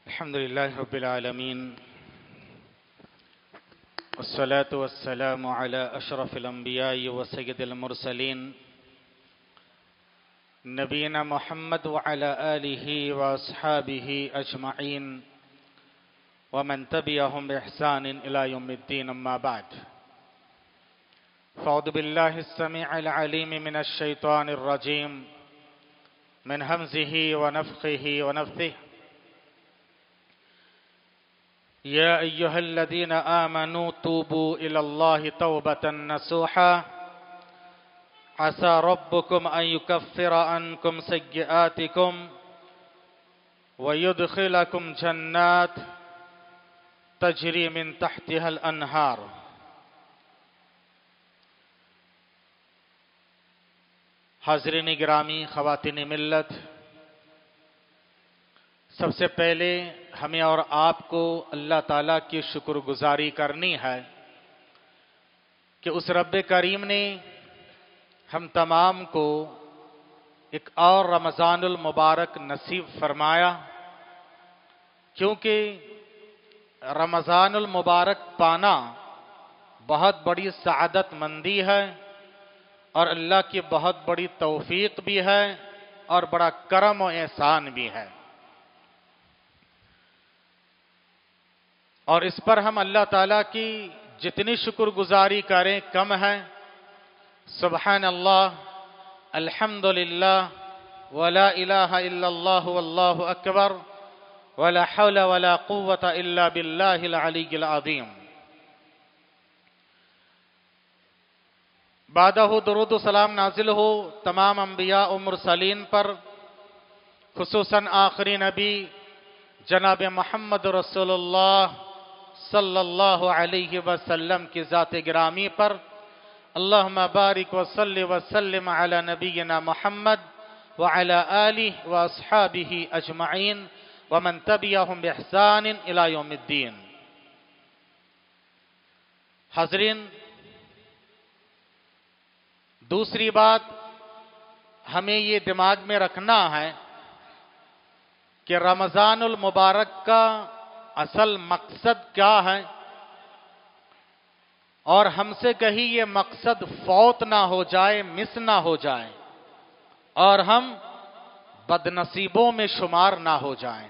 الحمد لله رب العالمين والصلاة والسلام على أشرف الأنبياء وسيد المرسلين نبينا محمد وعلى آله وأصحابه أجمعين ومن تبعهم بإحسان إلى يوم الدين أما بعد فأعوذ بالله السميع العليم من الشيطان الرجيم من همزه ونفخه ونفثه يا أيها الذين آمنوا توبوا إلى الله توبة نصوحا عسى ربكم أن يكفر عنكم سيئاتكم ويدخلكم جنات تجري من تحتها الأنهار. حاضرین گرامی، خواتین ملت، سب سے پہلے ہمیں اور آپ کو اللہ تعالیٰ کی شکر گزاری کرنی ہے کہ اس رب کریم نے ہم تمام کو ایک اور رمضان المبارک نصیب فرمایا، کیونکہ رمضان المبارک پانا بہت بڑی سعادت مندی ہے اور اللہ کی بہت بڑی توفیق بھی ہے اور بڑا کرم و احسان بھی ہے، اور اس پر ہم اللہ تعالیٰ کی جتنی شکر گزاری کریں کم ہے. سبحان اللہ، الحمدللہ، ولا الہ الا اللہ واللہ اکبر، ولا حول ولا قوة الا باللہ العلی العظیم. بعدہ درود و سلام نازل ہو تمام انبیاء و مرسلین پر، خصوصاً آخری نبی جناب محمد رسول اللہ صلی اللہ علیہ وسلم کی ذات گرامی پر. اللہم بارک وصلی وسلم علی نبینا محمد وعلی آلہ واصحابہ اجمعین ومن تبعہم بإحسان الی یوم الدین. حاضرین، دوسری بات ہمیں یہ دماغ میں رکھنا ہے کہ رمضان المبارک کا اصل مقصد کیا ہے، اور ہم سے کہیں یہ مقصد فوت نہ ہو جائے، مس نہ ہو جائے، اور ہم بد نصیبوں میں شمار نہ ہو جائیں.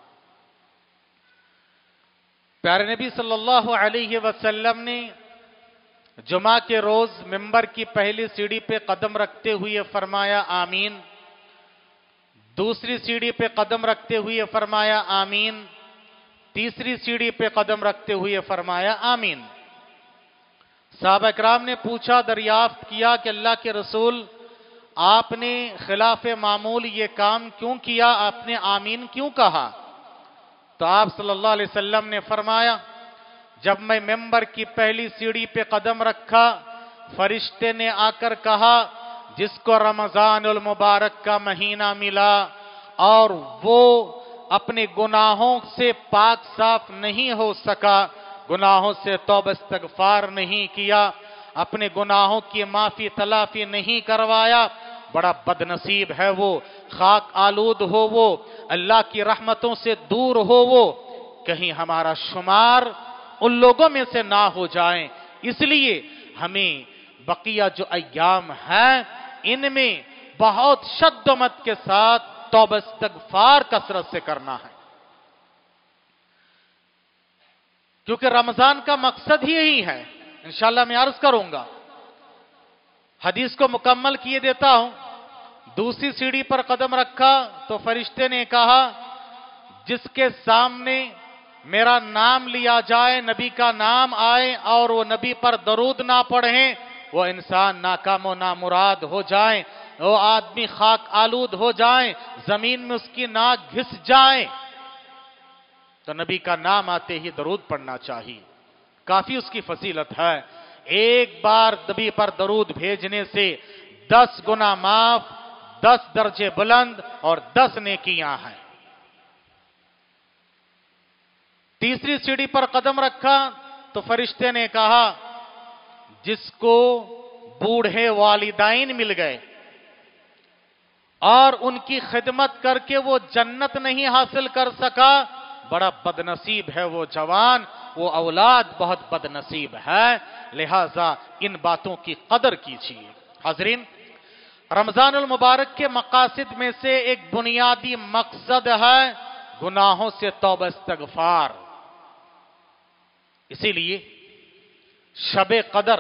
پیارے نبی صلی اللہ علیہ وسلم نے جمعہ کے روز ممبر کی پہلی سیڑھی پہ قدم رکھتے ہوئے فرمایا آمین، دوسری سیڑھی پہ قدم رکھتے ہوئے فرمایا آمین، تیسری سیڑھی پہ قدم رکھتے ہوئے فرمایا آمین. صحابہ کرام نے پوچھا، دریافت کیا کہ اللہ کے رسول، آپ نے خلاف معمول یہ کام کیوں کیا، آپ نے آمین کیوں کہا؟ تو آپ صلی اللہ علیہ وسلم نے فرمایا، جب میں ممبر کی پہلی سیڑھی پہ قدم رکھا، فرشتے نے آ کر کہا، جس کو رمضان المبارک کا مہینہ ملا اور وہ اپنے گناہوں سے پاک صاف نہیں ہو سکا، گناہوں سے توبہ استغفار نہیں کیا، اپنے گناہوں کی معافی تلافی نہیں کروایا، بڑا بد نصیب ہے وہ، خاک آلود ہو وہ، اللہ کی رحمتوں سے دور ہو وہ، کہیں ہمارا شمار ان لوگوں میں سے نہ ہو جائیں. اس لیے ہمیں بقیہ جو ایام ہیں ان میں بہت شد و مت کے ساتھ توبہ استغفار کثرت سے کرنا ہے، کیونکہ رمضان کا مقصد ہی یہی ہے. انشاءاللہ میں عرض کروں گا، حدیث کو مکمل کیے دیتا ہوں. دوسری سیڑھی پر قدم رکھا تو فرشتے نے کہا، جس کے سامنے میرا نام لیا جائے، نبی کا نام آئے اور وہ نبی پر درود نہ پڑھیں، وہ انسان ناکام و نامراد ہو جائیں، وہ آدمی خاک آلود ہو جائیں، زمین میں اس کی ناک گھس جائیں. تو نبی کا نام آتے ہی درود پڑھنا چاہیے، کافی اس کی فضیلت ہے. ایک بار نبی پر درود بھیجنے سے 10 گنا معاف، 10 درجے بلند اور 10 نیکیاں ہیں. تیسری سیڑھی پر قدم رکھا تو فرشتے نے کہا، جس کو بوڑھے والدین مل گئے اور ان کی خدمت کر کے وہ جنت نہیں حاصل کر سکا، بڑا بدنصیب ہے وہ جوان، وہ اولاد بہت بدنصیب ہے، لہذا ان باتوں کی قدر کیجیے۔ حاضرین، رمضان المبارک کے مقاصد میں سے ایک بنیادی مقصد ہے گناہوں سے توبہ استغفار۔ اسی لیے شب قدر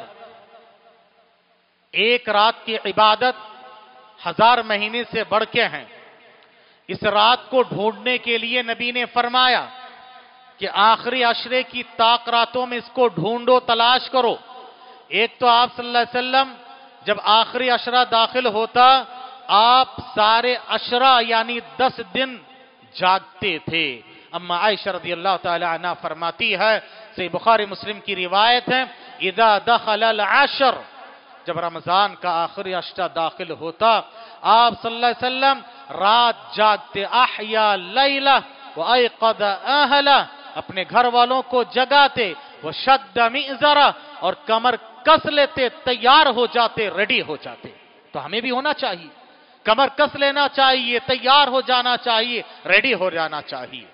ایک رات کی عبادت 1000 مہینے سے بڑھ کے ہیں۔ اس رات کو ڈھونڈنے کے لیے نبی نے فرمایا کہ آخری عشرے کی طاق راتوں میں اس کو ڈھونڈو، تلاش کرو۔ ایک تو آپ صلی اللہ علیہ وسلم جب آخری عشرہ داخل ہوتا، آپ سارے عشرہ یعنی 10 دن جاگتے تھے۔ اما عائشہ رضی اللہ تعالی عنہ فرماتی ہے، صحیح بخاری مسلم کی روایت ہے، اذا دخل العشر، جب رمضان کا آخری عشرہ داخل ہوتا، آپ صلی اللہ علیہ وسلم رات جاگتے، احیا لیلہ وایقظ اہلہ، اپنے گھر والوں کو جگاتے، وشد مئزرہ، اور کمر کس لیتے، تیار ہو جاتے، ریڈی ہو جاتے۔ تو ہمیں بھی ہونا چاہیے، کمر کس لینا چاہیے، تیار ہو جانا چاہیے، ریڈی ہو جانا چاہیے۔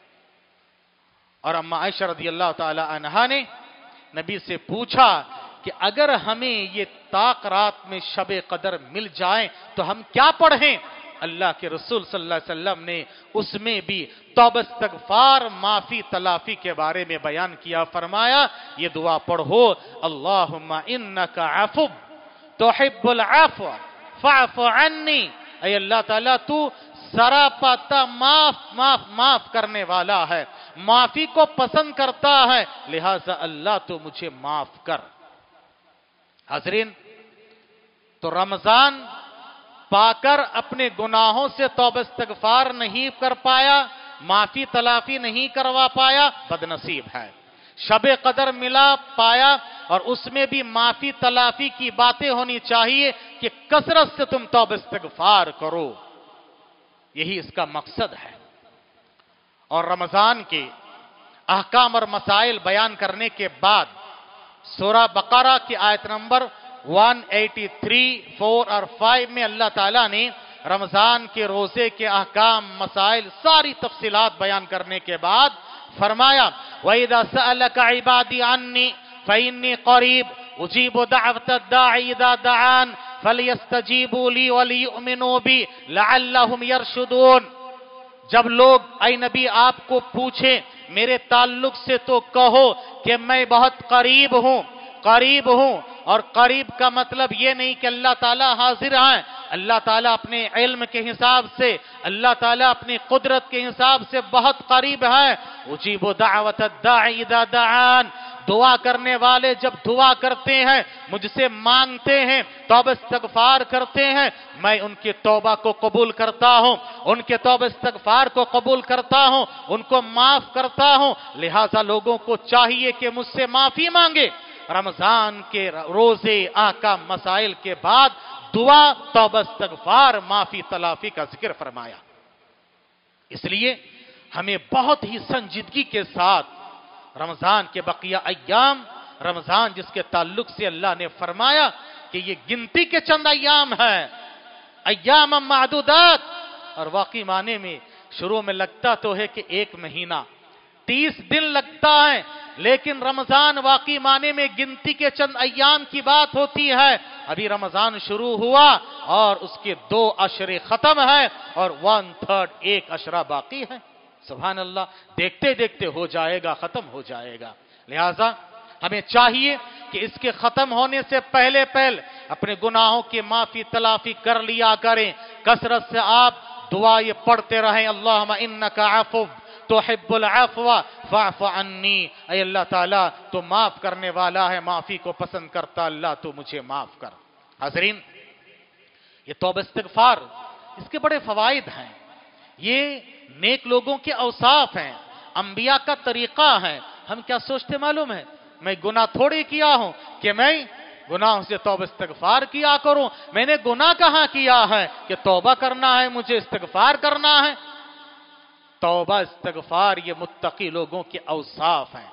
اور اما عائشہ رضی اللہ تعالی عنہا نے نبی سے پوچھا کہ اگر ہمیں یہ طاق رات میں شب قدر مل جائیں تو ہم کیا پڑھیں؟ اللہ کے رسول صلی اللہ علیہ وسلم نے اس میں بھی توبہ استغفار، معافی تلافی کے بارے میں بیان کیا، فرمایا یہ دعا پڑھو، اللہم انکا عفو تحب العفو فاعف عنی، اے اللہ تعالیٰ تو سراپاتا معاف کرنے والا ہے، معافی کو پسند کرتا ہے، لہذا اللہ تو مجھے معاف کر۔ حاضرین، تو رمضان پا کر اپنے گناہوں سے توبہ استغفار نہیں کر پایا، معافی تلافی نہیں کروا پایا، بدنصیب ہے۔ شب قدر ملا پایا اور اس میں بھی معافی تلافی کی باتیں ہونی چاہیے کہ کثرت سے تم توبہ استغفار کرو، یہی اس کا مقصد ہے۔ اور رمضان کے احکام اور مسائل بیان کرنے کے بعد سورہ بقرہ کی آیت نمبر 183، 4 اور 5 میں اللہ تعالیٰ نے رمضان کے روزے کے احکام، مسائل، ساری تفصیلات بیان کرنے کے بعد فرمایا وَإِذَا سَأَلَكَ عِبَادِي عَنِّي فَإِنِّي قَرِيبٌ أُجِيبُ دَعْوَةَ الدَّاعِ إِذَا دَعَانِ فَلْيَسْتَجِيبُوا لِي وَلْيُؤْمِنُوا بِي لَعَلَّهُمْ يَرْشُدُونَ۔ جب لوگ اے نبی آپ کو پوچھیں میرے تعلق سے تو کہو کہ میں بہت قریب ہوں، قریب ہوں۔ اور قریب کا مطلب یہ نہیں کہ اللہ تعالیٰ حاضر ہیں، اللہ تعالیٰ اپنے علم کے حساب سے، اللہ تعالیٰ اپنی قدرت کے حساب سے بہت قریب ہے۔ اجیب دعوت الداعی اذا دعان، دعا کرنے والے جب دعا کرتے ہیں، مجھ سے مانگتے ہیں، توبہ استغفار کرتے ہیں، میں ان کی توبہ کو قبول کرتا ہوں، ان کے توبہ استغفار کو قبول کرتا ہوں، ان کو معاف کرتا ہوں۔ لہٰذا لوگوں کو چاہیے کہ مجھ سے معافی مانگے۔ رمضان کے روزے، احکام، مسائل کے بعد دعا، توبہ استغفار، معافی تلافی کا ذکر فرمایا۔ اس لیے ہمیں بہت ہی سنجیدگی کے ساتھ رمضان کے بقیہ ایام، رمضان جس کے تعلق سے اللہ نے فرمایا کہ یہ گنتی کے چند ایام ہیں، ایام معدودات، اور واقعی معنی میں شروع میں لگتا تو ہے کہ 1 مہینہ 30 دن لگتا ہے، لیکن رمضان واقعی معنی میں گنتی کے چند ایام کی بات ہوتی ہے۔ ابھی رمضان شروع ہوا اور اس کے 2 عشرے ختم ہیں اور 1/3 ایک عشرہ باقی ہے۔ سبحان اللہ، دیکھتے دیکھتے ہو جائے گا، ختم ہو جائے گا۔ لہٰذا ہمیں چاہیے کہ اس کے ختم ہونے سے پہلے اپنے گناہوں کی معافی تلافی کر لیا کریں۔ کثرت سے آپ دعا یہ پڑھتے رہیں، اللہم انکا عفو تحب العفو فاعف عنی، اے اللہ تعالیٰ تو معاف کرنے والا ہے، معافی کو پسند کرتا، اللہ تو مجھے معاف کر۔ حاضرین، یہ توبہ استغفار، اس کے بڑے فوائد ہیں، یہ نیک لوگوں کے اوصاف ہیں، انبیاء کا طریقہ ہے۔ ہم کیا سوچتے معلوم ہے؟ میں گناہ تھوڑی کیا ہوں کہ میں گناہوں سے توبہ استغفار کیا کروں، میں نے گناہ کہاں کیا ہے کہ توبہ کرنا ہے، مجھے استغفار کرنا ہے۔ توبہ استغفار یہ متقی لوگوں کے اوصاف ہیں۔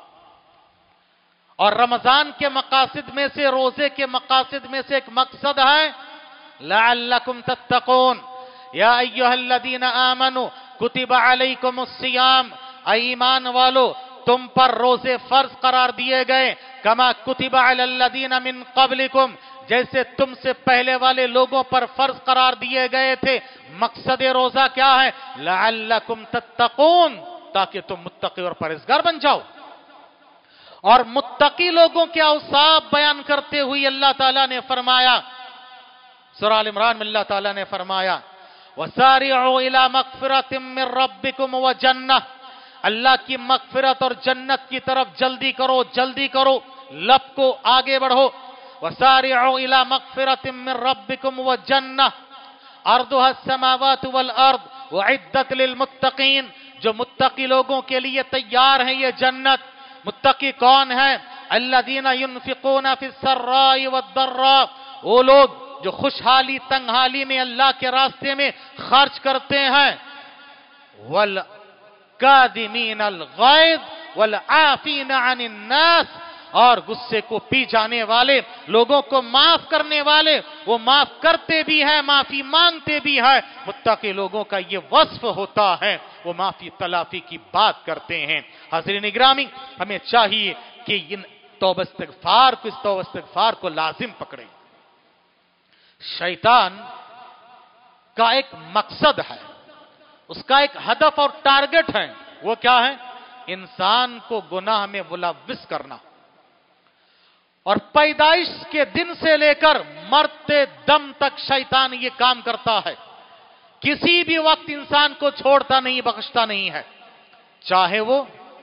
اور رمضان کے مقاصد میں سے، روزے کے مقاصد میں سے ایک مقصد ہے لعلکم تتقون، یا ایھا الذین آمنوا کتب علیکم الصیام ईमान वालो तुम पर रोजे फर्ज करार दिए गए, कमा कुतिबा अलल्लदीना मिन क़ब्लिकुम, जैसे तुमसे पहले वाले लोगों पर फर्ज करार दिए गए थे। मकसद रोजा क्या है? लअल्लकुम तत्तकून, ताकि तुम मुत्तकी और परहेजगार बन जाओ। और मुत्तकी लोगों के औसाफ बयान करते हुए अल्लाह ताला ने फरमाया, सूरह आल इमरान में अल्लाह ताला ने फरमाया, वसारिउ इला मगफिरतिम मिन रब्बिकुम व जन्नह, अल्लाह की मगफिरत और जन्नत की तरफ जल्दी करो, जल्दी करो, लब को आगे बढ़ो। वसारिउ इला मगफिरतिम मिन रब्बिकुम व जन्नह अर्दुहा अस्समावातु वल अर्द उइद्दत लिल मुत्तकीन, जो मुत्तकी लोगों के लिए तैयार है ये जन्नत। मुत्तकी कौन है? अल्लज़ीना युनफिकूना फिस्सर्राई वद्दर्रा, वो लोग जो खुशहाली तंगहाली में अल्लाह के रास्ते में खर्च करते हैं। वल कादिमीनल गैज़ वल आफीना अनिन नास, और गुस्से को पी जाने वाले, लोगों को माफ करने वाले, वो माफ करते भी हैं, माफी मांगते भी हैं। मुत्तकी लोगों का ये वस्फ होता है, वो माफी तलाफी की बात करते हैं। हाज़रीन इकरामी, हमें चाहिए कि इन तौबा इस्तिग़फ़ार को, इस तौबा इस्तिग़फ़ार को लाजिम पकड़े। शैतान का एक मकसद है, उसका एक हदफ और टारगेट है। वो क्या है? इंसान को गुनाह में मुलव्विस करना। और पैदाइश के दिन से लेकर मरते दम तक शैतान ये काम करता है। किसी भी वक्त इंसान को छोड़ता नहीं, बख्शता नहीं है। चाहे वो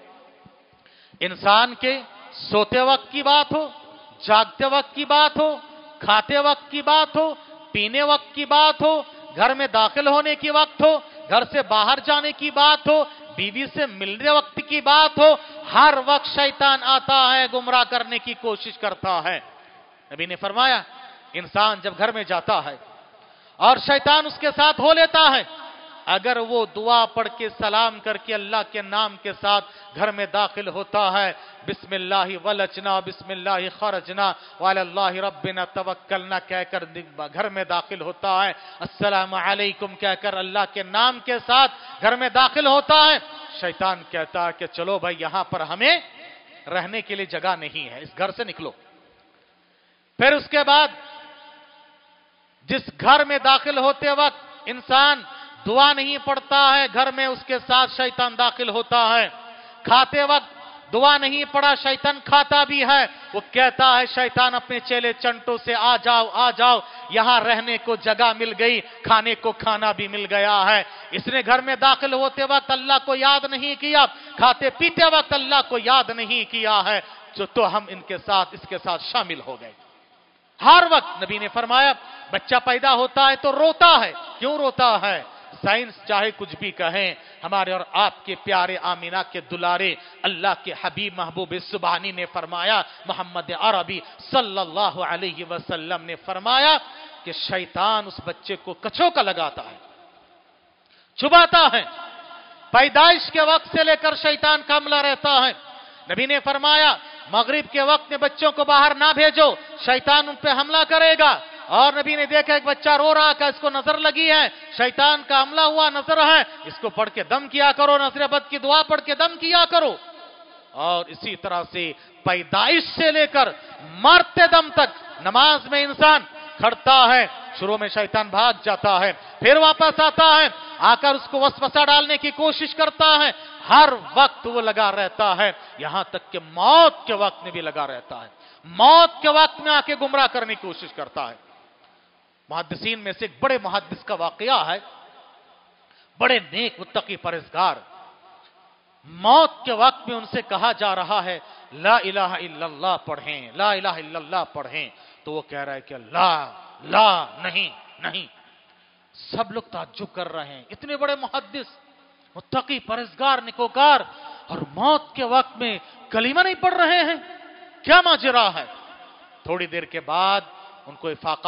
इंसान के सोते वक्त की बात हो, जागते वक्त की बात हो, खाते वक्त की बात हो, पीने वक्त की बात हो, घर में दाखिल होने की वक्त हो, घर से बाहर जाने की बात हो, बीवी से मिलने वक्त की बात हो, हर वक्त शैतान आता है, गुमराह करने की कोशिश करता है। नबी ने फरमाया, इंसान जब घर में जाता है और शैतान उसके साथ हो लेता है, अगर वो दुआ पढ़ के सलाम करके अल्लाह के नाम के साथ घर में दाखिल होता है, बिस्मिल्लाहि वलजना बिस्मिल्लाहि खरजना वअलल्लाहि रब्बिना तवक्कलना कहकर घर में दाखिल होता है, अस्सलामु अलैकुम कहकर अल्लाह के नाम के साथ घर में दाखिल होता है, शैतान कहता है कि चलो भाई, यहां पर हमें रहने के लिए जगह नहीं है, इस घर से निकलो। फिर उसके बाद जिस घर में दाखिल होते वक्त इंसान दुआ नहीं पढ़ता है, घर में उसके साथ शैतान दाखिल होता है। खाते वक्त दुआ नहीं पढ़ा, शैतान खाता भी है। वो कहता है शैतान अपने चेले चंटों से, आ जाओ आ जाओ, यहां रहने को जगह मिल गई, खाने को खाना भी मिल गया है। इसने घर में दाखिल होते वक्त अल्लाह को याद नहीं किया, खाते पीते वक्त अल्लाह को याद नहीं किया है, तो हम इनके साथ, इसके साथ शामिल हो गए। हर वक्त नबी ने फरमाया, बच्चा पैदा होता है तो रोता है। क्यों रोता है? साइंस चाहे कुछ भी कहें, हमारे और आपके प्यारे आमीना के दुलारे अल्लाह के हबीब महबूब सुबहानी ने फरमाया, मोहम्मद अरबी सल्लल्लाहु अलैहि वसल्लम ने फरमाया कि शैतान उस बच्चे को कछों का लगाता है, चुभाता है। पैदाइश के वक्त से लेकर शैतान का हमला रहता है। नबी ने फरमाया, मगरिब के वक्त में बच्चों को बाहर ना भेजो, शैतान उन पे हमला करेगा। और नबी ने देखा एक बच्चा रो रहा था, इसको नजर लगी है, शैतान का हमला हुआ, नजर है, इसको पढ़ के दम किया करो, नजर बद की दुआ पढ़ के दम किया करो। और इसी तरह से पैदाइश से लेकर मरते दम तक नमाज में इंसान खड़ता है, शुरू में शैतान भाग जाता है, फिर वापस आता है, आकर उसको वसवसा डालने की कोशिश करता है। हर वक्त वो लगा रहता है, यहां तक कि मौत के वक्त में भी लगा रहता है। मौत के वक्त में आके गुमराह करने की कोशिश करता है। मुहद्दिसीन में से एक बड़े मुहद्दिस का वाकया है, बड़े नेक मुत्तकी परहेजगार, मौत के वक्त में उनसे कहा जा रहा है ला इलाहा इल्लल्लाह पढ़ें, ला इलाहा इल्लल्लाह पढ़ें, तो वो कह रहा है कि ला ला नहीं नहीं। सब लोग ताज्जुब कर रहे हैं, इतने बड़े मुहद्दिस, मुत्तकी परहेजगार, निकोकार, और मौत के वक्त में कलीमा नहीं पढ़ रहे हैं, क्या माजरा है। थोड़ी देर के बाद उनको इफाका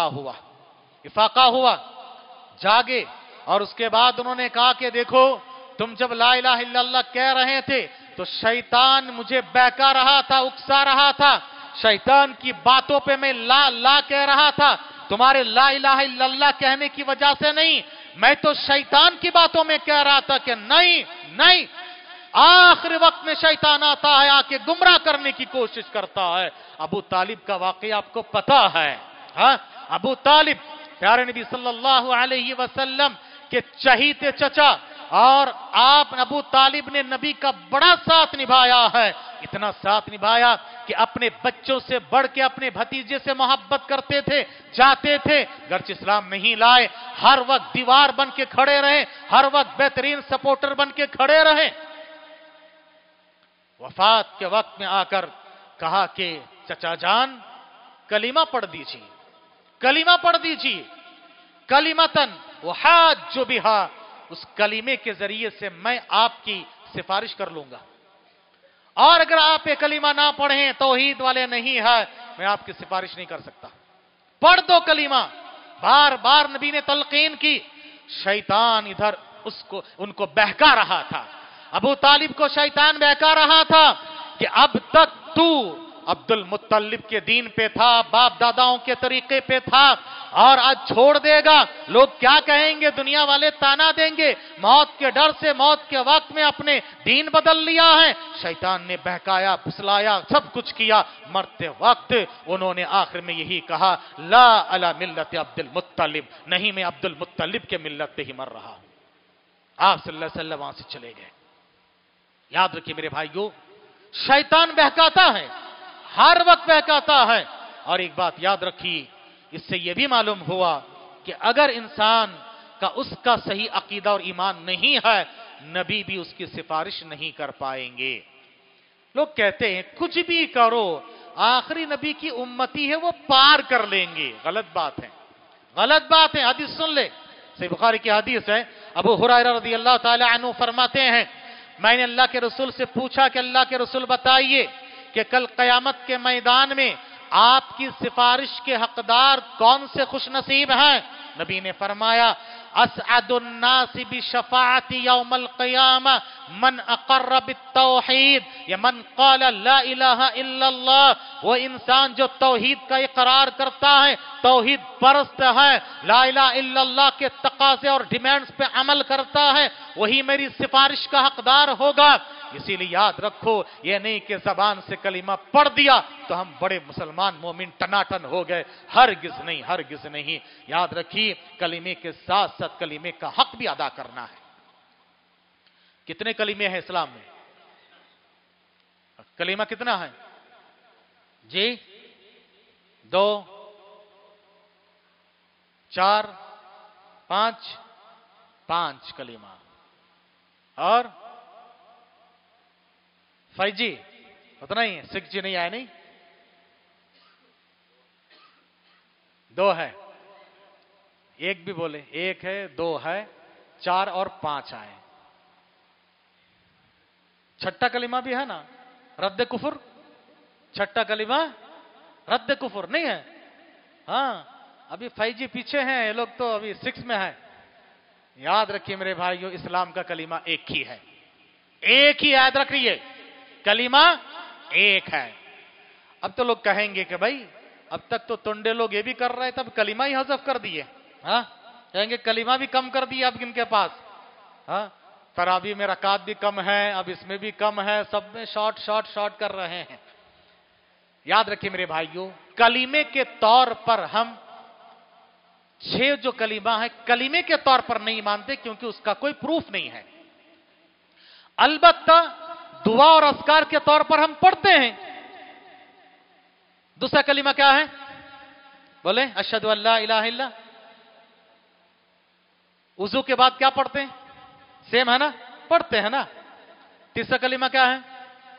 हुआ, जागे, और उसके बाद उन्होंने कहा कि देखो, तुम जब ला इलाहा इल्लल्लाह कह रहे थे तो शैतान मुझे बहका रहा था, उकसा रहा था, शैतान की बातों पे मैं ला ला कह रहा था, तुम्हारे ला इलाहा इल्लल्लाह कहने की वजह से नहीं, मैं तो शैतान की बातों में कह रहा था कि नहीं नहीं, आखिरी वक्त में शैतान आता है, आके गुमराह करने की कोशिश करता है। अबू तालिब का वाकया आपको पता है। हाँ, अबू तालिब प्यारे नबी सल्लल्लाहु अलैहि वसल्लम के चहीते चचा, और आप अबू तालिब ने नबी का बड़ा साथ निभाया है। इतना साथ निभाया कि अपने बच्चों से बढ़ के अपने भतीजे से मोहब्बत करते थे, चाहते थे गर्च इस्लाम नहीं लाए, हर वक्त दीवार बन के खड़े रहे, हर वक्त बेहतरीन सपोर्टर बन के खड़े रहे। वफात के वक्त में आकर कहा कि चचा जान कलीमा पढ़ दीजिए, कलीमा पढ़ दीजिए, कलीमतन वहाज्जु बिहा, उस कलीमे के जरिए से मैं आपकी सिफारिश कर लूंगा, और अगर आप ये कलीमा ना पढ़ें, तौहीद वाले नहीं है, मैं आपकी सिफारिश नहीं कर सकता। पढ़ दो कलीमा। बार बार नबी ने तलकीन की। शैतान इधर उनको बहका रहा था, अबू तालिब को शैतान बहका रहा था कि अब तक तू अब्दुल मुत्तलिब के दीन पे था, बाप दादाओं के तरीके पे था, और आज छोड़ देगा, लोग क्या कहेंगे, दुनिया वाले ताना देंगे, मौत के डर से मौत के वक्त में अपने दीन बदल लिया है। शैतान ने बहकाया, फुसलाया, सब कुछ किया। मरते वक्त उन्होंने आखिर में यही कहा, ला अला मिल्लत अब्दुल मुत्तलिब, नहीं मैं अब्दुल मुत्तलिब के मिल्लत पे ही मर रहा हूं। आप सल्लल्लाहु अलैहि वसल्लम वहां से चले गए। याद रखिए मेरे भाइयों, शैतान बहकाता है, हर वक्त बहकाता है। और एक बात याद रखिए, इससे यह भी मालूम हुआ कि अगर इंसान का उसका सही अकीदा और ईमान नहीं है, नबी भी उसकी सिफारिश नहीं कर पाएंगे। लोग कहते हैं कुछ भी करो, आखिरी नबी की उम्मती है, वो पार कर लेंगे। गलत बात है, गलत बात है। हदीस सुन ले, सही बुखारी की हदीस है। अबू हुरैरा रज़ियल्लाहु ताला अन्हु फरमाते हैं, मैंने अल्लाह के रसूल से पूछा कि अल्लाह के रसूल बताइए कि कल क़यामत के मैदान में आपकी सिफारिश के हकदार कौन से खुशनसीब हैं? नबी ने फरमाया, असअदुन्नासी बिशफाअती यौमल क़ियामा मन अक़र्र बित्तौहीद, या मन क़ाला ला इलाहा इल्लल्लाह, वो इंसान जो तौहीद का इकरार करता है, तौहीद परस्त है, ला इलाहा इल्लल्लाह के तकाज़े और डिमांड्स पे अमल करता है, वही मेरी सिफारिश का हकदार होगा। इसीलिए याद रखो, ये नहीं कि जबान से कलीमा पढ़ दिया तो हम बड़े मुसलमान मोमिन टनाटन हो गए, हरगिज नहीं, हरगिज नहीं। याद रखिए, कलीमे के साथ साथ कलीमे का हक भी अदा करना है। कितने कलीमे हैं इस्लाम में? कलीमा कितना है जी? 2, 4, 5 कलीमा। और 5G उतना ही है, 6G नहीं आया नहीं। 2 है, एक भी बोले, 1 है, 2 है, 4 और 5 आए। छठा कलीमा भी है ना, रद्द कुफर। छठा कलीमा रद्द कुफर नहीं है। हाँ, अभी 5G पीछे हैं ये लोग, तो अभी 6 में है। याद रखिए मेरे भाइयों, इस्लाम का कलीमा एक ही है, एक ही। याद रखिए, कलीमा एक है। अब तो लोग कहेंगे कि भाई अब तक तो टुंडे लोग ये भी कर रहे थे, अब कलीमा ही हज़फ कर दिए। हाँ, कहेंगे कलीमा भी कम कर दिया अब इनके पास। हाँ, तरावी में रकात भी कम है, अब इसमें भी कम है, सब में शॉर्ट कर रहे हैं। याद रखिए मेरे भाइयों, कलीमे के तौर पर हम 6 जो कलीमा है, कलीमे के तौर पर नहीं मानते, क्योंकि उसका कोई प्रूफ नहीं है। अलबत्ता दुआ और अस्कार के तौर पर हम पढ़ते हैं। दूसरा कलीमा क्या है? बोले, अशहदु अल्ला इलाहा इल्ला। वुजू के बाद क्या पढ़ते हैं? सेम है ना, पढ़ते हैं ना। तीसरा कलीमा क्या है?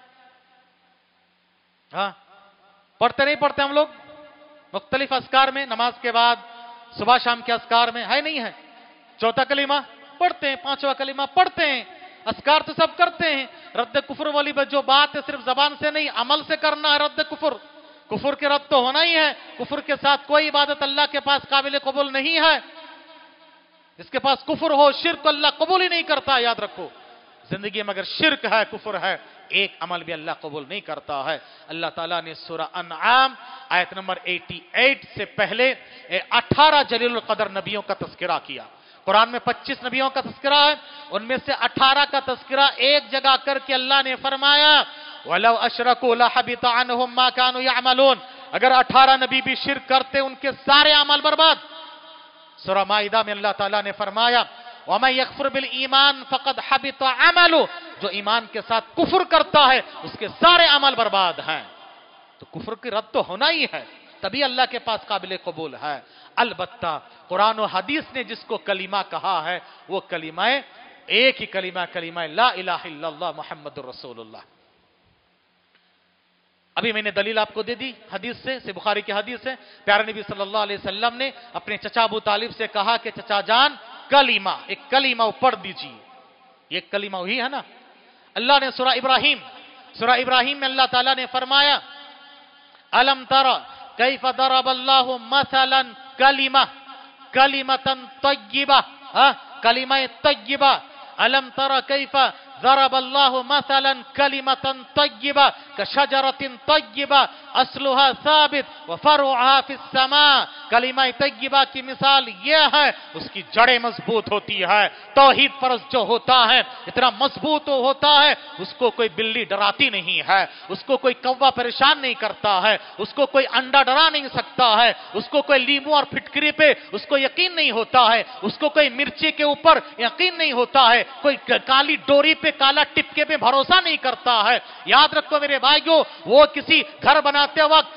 हाँ, पढ़ते नहीं पढ़ते हम लोग मुख्तलिफ अस्कार में, नमाज के बाद, सुबह शाम के अस्कार में, है नहीं है? चौथा कलीमा पढ़ते हैं, 5वां कलीमा पढ़ते हैं, अस्कार तो सब करते हैं। रद्द कुफर वाली जो बात है, सिर्फ जबान से नहीं, अमल से करना है रद्द कुफर। कुफर के रद्द तो होना ही है। कुफर के साथ कोई इबादत अल्लाह के पास काबिल कबूल नहीं है। इसके पास कुफर हो, शिर्क अल्लाह कबूल ही नहीं करता। याद रखो, जिंदगी में अगर शिर्क है, कुफर है, एक अमल भी अल्लाह कबूल नहीं करता है। अल्लाह ताला ने सूरह अनआम आयत नंबर 88 से पहले 18 जलीलुल कदर नबियों का तज़किरा किया। قرآن میں 25 نبیوں کا تذکرہ ہے، ان میں سے 18 کا تذکرہ ایک جگہ کر کے اللہ نے فرمایا وَلَوْ أَشْرَكُوا لَحَبِطَ عَنْهُمْ مَا كَانُوا يَعْمَلُونَ، اگر 18 نبی بھی شرک کرتے ان کے سارے اعمال برباد۔ سورہ مائدہ میں اللہ تعالیٰ نے فرمایا وَمَن يَكْفُرْ بِالْإِيمَانِ فَقَدْ حَبِطَ عَمَلُهُ، جو ایمان کے ساتھ کفر کرتا ہے اس کے سارے عمل برباد ہیں۔ تو کفر کی رد تو ہونا ہی ہے، تبھی اللہ کے پاس قابل قبول ہے۔ البتہ قرآن و حدیث نے جس کو کلمہ کہا ہے وہ کلمہ ایک ہی کلمہ لا الہ الا اللہ محمد الرسول اللہ۔ ابھی میں نے دلیل آپ کو دے دی حدیث سے بخاری کی حدیث سے، پیارے نبی صلی اللہ علیہ وسلم نے اپنے چچا ابو طالب سے کہا کہ چچا جان کلمہ، ایک کلمہ پڑھ دیجیے، یہ کلمہ وہی ہے نا۔ اللہ نے سورہ ابراہیم میں اللہ تعالیٰ نے فرمایا الم تر کیف ضرب اللہ مثلا کلمۃ طیبہ، کلمہ طیبہ، الم تر کیف ضرب اللہ مثلا کلمۃ طیبہ کشجرۃ طیبہ اصلها ثابت وفرعها فی السماء، کلمہ طیبہ کی مثال یہ ہے اس کی جڑیں مضبوط ہوتی ہے، توحید پرست جو ہوتا ہے اتنا مضبوط ہوتا ہے اس کو کوئی بلی ڈراتی نہیں ہے، اس کو کوئی کوا پریشان نہیں کرتا ہے، اس کو کوئی انڈا ڈرا نہیں سکتا ہے، اس کو کوئی لیمو اور پھٹکری پہ اس کو یقین نہیں ہوتا ہے، اس کو کوئی مرچی کے اوپر یقین نہیں ہوتا ہے، کوئی کالی ڈوری پہ کالا ٹپکے پہ بھروسہ نہیں کرتا ہے۔ یاد رکھو میرے بھائیو، وہ کسی گھر بناتے وقت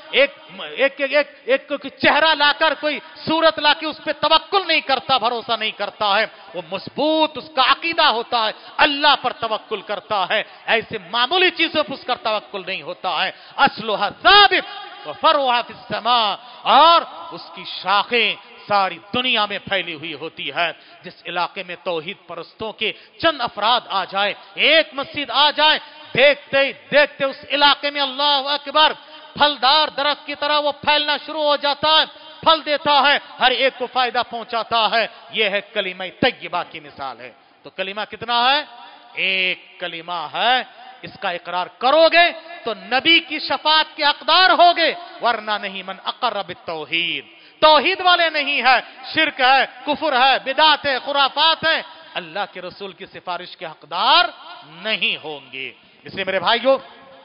ایک چہرہ لا کر کوئی صورت لا کے اس پہ توکل نہیں کرتا، بھروسہ نہیں کرتا ہے، وہ مضبوط اس کا عقیدہ ہوتا ہے، اللہ پر توکل کرتا ہے، ایسے معمولی چیزوں پر اس کا توکل نہیں ہوتا ہے۔ اصلها ثابت وفرعها فی السماء، اور اس کی شاخیں ساری دنیا میں پھیلی ہوئی ہوتی ہے۔ جس علاقے میں توحید پرستوں کے چند افراد آ جائے، ایک مسجد آ جائے، دیکھتے ہی دیکھتے اس علاقے میں اللہ اکبر پھلدار درخت کی طرح وہ پھیلنا شروع ہو جاتا ہے، پھل دیتا ہے، ہر ایک کو فائدہ پہنچاتا ہے۔ یہ ہے کلمہ طیبہ کی مثال ہے۔ تو کلمہ کتنا ہے؟ ایک کلمہ ہے، اس کا اقرار کرو گے تو نبی کی شفاعت کے حقدار ہوگے، ورنہ نہیں۔ من اقر بالتوحید، توحید والے نہیں ہے، شرک ہے، کفر ہے، بدعت ہے، خرافات ہے، اللہ کے رسول کی سفارش کے حقدار نہیں ہوں گے۔ اس لیے میرے بھائیو،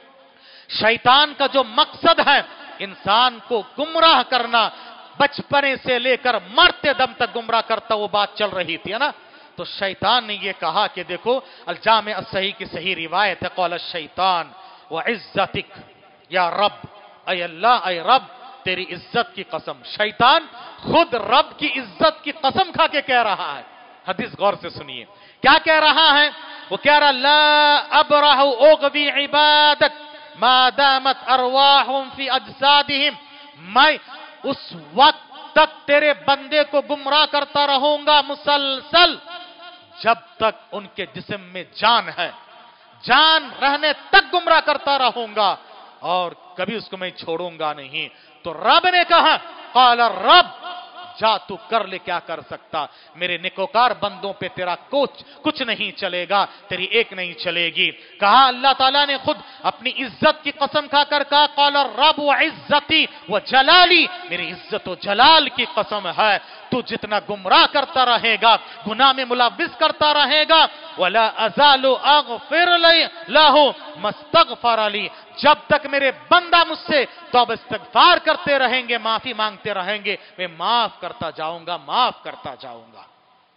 شیطان کا جو مقصد ہے انسان کو گمراہ کرنا، بچپنے سے لے کر مرتے دم تک گمراہ کرتا، وہ بات چل رہی تھی نا۔ تو شیطان نے یہ کہا کہ دیکھو الجامع الصحیح کی صحیح روایت ہے، قول الشیطان وعزتک یا رب، اے اللہ، اے رب تیری عزت کی قسم۔ شیطان خود رب کی عزت کی قسم کھا کے کہہ رہا ہے۔ حدیث غور سے سنیے کیا کہہ رہا ہے، وہ کہہ رہا لا ابرح اغوی عبادک ما دامت ارواحهم فی اجسادهم، میں اس وقت تک تیرے بندے کو گمراہ کرتا رہوں گا مسلسل جب تک ان کے جسم میں جان ہے، جان رہنے تک گمراہ کرتا رہوں گا اور کبھی اس کو میں چھوڑوں گا نہیں۔ تو رب نے کہا قال الرب، جا تو کر لے، کیا کر سکتا، میرے نیکوکار بندوں پہ تیرا کچھ نہیں چلے گا، تیری ایک نہیں چلے گی۔ کہا اللہ تعالیٰ نے خود اپنی عزت کی قسم کھا کر کہا قال الرب وعزتی وجلالی، میری عزت و جلال کی قسم ہے، تو جتنا گمراہ کرتا رہے گا، گناہ میں ملوث کرتا رہے گا، ولا ازال اغفر له ما استغفر لی، جب تک میرے بندہ مجھ سے توبہ استغفار کرتے رہیں گے، معافی مانگتے رہیں گے، میں معاف کرتا جاؤں گا، معاف کرتا جاؤں گا۔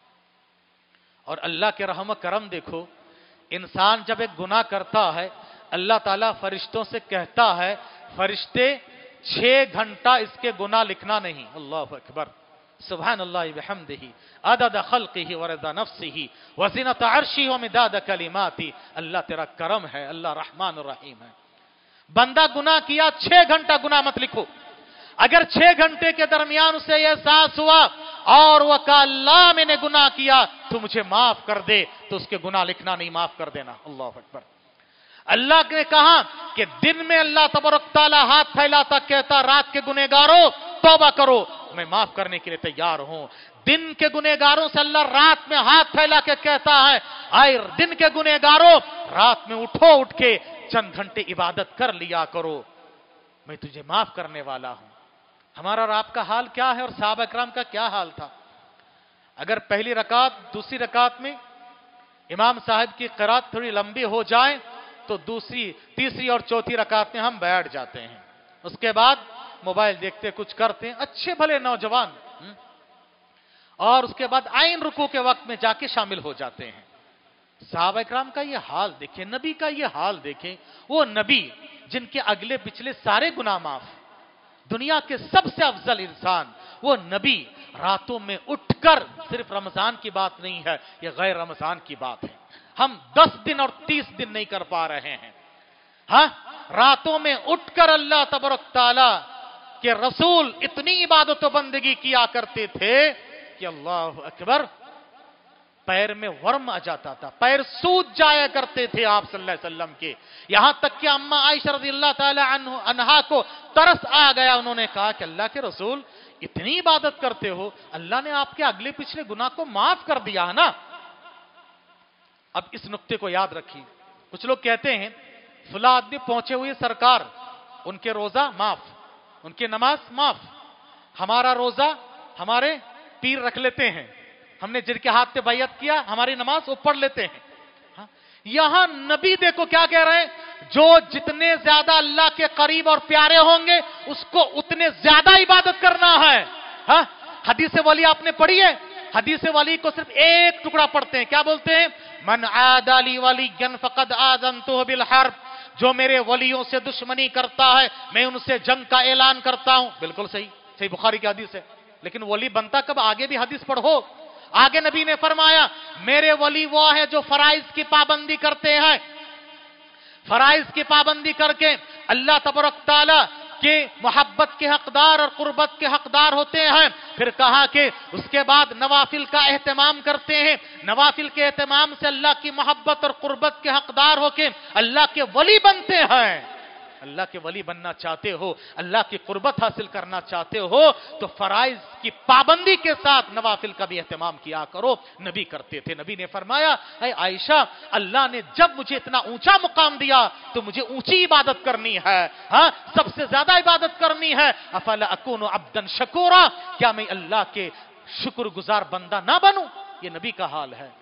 اور اللہ کے رحم و کرم دیکھو، انسان جب ایک گناہ کرتا ہے اللہ تعالیٰ فرشتوں سے کہتا ہے فرشتے 6 گھنٹہ اس کے گناہ لکھنا نہیں۔ اللہ اکبر، سبحان اللہ بحمدہ عدد خلقہ ورضا نفسہ وزنۃ عرشہ ومداد کلماتہ۔ اللہ تیرا کرم ہے، اللہ رحمان الرحیم ہے۔ بندہ گناہ کیا، 6 گھنٹہ گناہ مت لکھو، اگر 6 گھنٹے کے درمیان اسے یہ احساس ہوا اور وہ کہا اللہ میں نے گناہ کیا تو مجھے معاف کر دے، تو اس کے گناہ لکھنا نہیں، معاف کر دینا۔ اللہ اکبر۔ اللہ نے کہا کہ دن میں اللہ تبارک تعالیٰ ہاتھ پھیلاتا کہتا رات کے گنہگاروں توبہ کرو، میں معاف کرنے کے لیے تیار ہوں۔ دن کے گنہگاروں سے اللہ رات میں ہاتھ پھیلا کے کہتا ہے آئے دن کے گنہگاروں، رات میں اٹھو، اٹھ کے چند گھنٹے عبادت کر لیا کرو، میں تجھے معاف کرنے والا ہوں۔ ہمارا اور آپ کا حال کیا ہے اور صحابہ کرام کا کیا حال تھا؟ اگر پہلی رکعت دوسری رکعت میں امام صاحب کی قرات تھوڑی لمبی ہو جائے تو دوسری تیسری اور چوتھی رکعت میں ہم بیٹھ جاتے ہیں، اس کے بعد موبائل دیکھتے کچھ کرتے ہیں، اچھے بھلے نوجوان، اور اس کے بعد عین رکوع کے وقت میں جا کے شامل ہو جاتے ہیں۔ صحابہ اکرام کا یہ حال دیکھیں، نبی کا یہ حال دیکھیں، وہ نبی جن کے اگلے پچھلے سارے گناہ معاف، دنیا کے سب سے افضل انسان، وہ نبی راتوں میں اٹھ کر، صرف رمضان کی بات نہیں ہے، یہ غیر رمضان کی بات ہے، ہم 10 دن اور 30 دن نہیں کر پا رہے ہیں، ہاں راتوں میں اٹھ کر اللہ تبارک تعالی کے رسول اتنی عبادت و بندگی کیا کرتے تھے کہ اللہ اکبر، پیر میں ورم آ جاتا تھا، پیر سوج جایا کرتے تھے آپ صلی اللہ علیہ وسلم کے، یہاں تک کہ اماں عائشہ رضی اللہ تعالی عنہا کو ترس آ گیا، انہوں نے کہا کہ اللہ کے رسول اتنی عبادت کرتے ہو، اللہ نے آپ کے اگلے پچھلے گناہ کو معاف کر دیا ہے نا۔ اب اس نقطے کو یاد رکھیے، کچھ لوگ کہتے ہیں فلاں آدمی پہنچے ہوئے سرکار، ان کے روزہ معاف، ان کی نماز معاف، ہمارا روزہ ہمارے پیر رکھ لیتے ہیں، ہم نے جن کے ہاتھ پہ بیعت کیا ہماری نماز وہ پڑھ لیتے ہیں۔ یہاں نبی دیکھو کیا کہہ رہے ہیں، جو جتنے زیادہ اللہ کے قریب اور پیارے ہوں گے اس کو اتنے زیادہ عبادت کرنا ہے۔ حدیث ولی آپ نے پڑھی ہے، حدیث ولی کو صرف ایک ٹکڑا پڑھتے ہیں، کیا بولتے ہیں؟ من عاد لی ولیا فقد آذنتہ بالحرب، جو میرے ولیوں سے دشمنی کرتا ہے میں ان سے جنگ کا اعلان کرتا ہوں۔ بالکل صحیح، صحیح بخاری کی حدیث ہے، لیکن ولی بنتا کب؟ آگے بھی حدیث پڑھو، آگے نبی نے فرمایا میرے ولی وہ ہے جو فرائض کی پابندی کرتے ہیں، فرائض کی پابندی کر کے اللہ تبارک تعالی کے محبت کے حقدار اور قربت کے حقدار ہوتے ہیں۔ پھر کہا کہ اس کے بعد نوافل کا اہتمام کرتے ہیں، نوافل کے اہتمام سے اللہ کی محبت اور قربت کے حقدار ہو کے اللہ کے ولی بنتے ہیں۔ اللہ کے ولی بننا چاہتے ہو، اللہ کی قربت حاصل کرنا چاہتے ہو تو فرائض کی پابندی کے ساتھ نوافل کا بھی اہتمام کیا کرو، نبی کرتے تھے۔ نبی نے فرمایا اے عائشہ، اللہ نے جب مجھے اتنا اونچا مقام دیا تو مجھے اونچی عبادت کرنی ہے، ہاں سب سے زیادہ عبادت کرنی ہے۔ افلا اکون عبدا شکورا، کیا میں اللہ کے شکر گزار بندہ نہ بنوں؟ یہ نبی کا حال ہے۔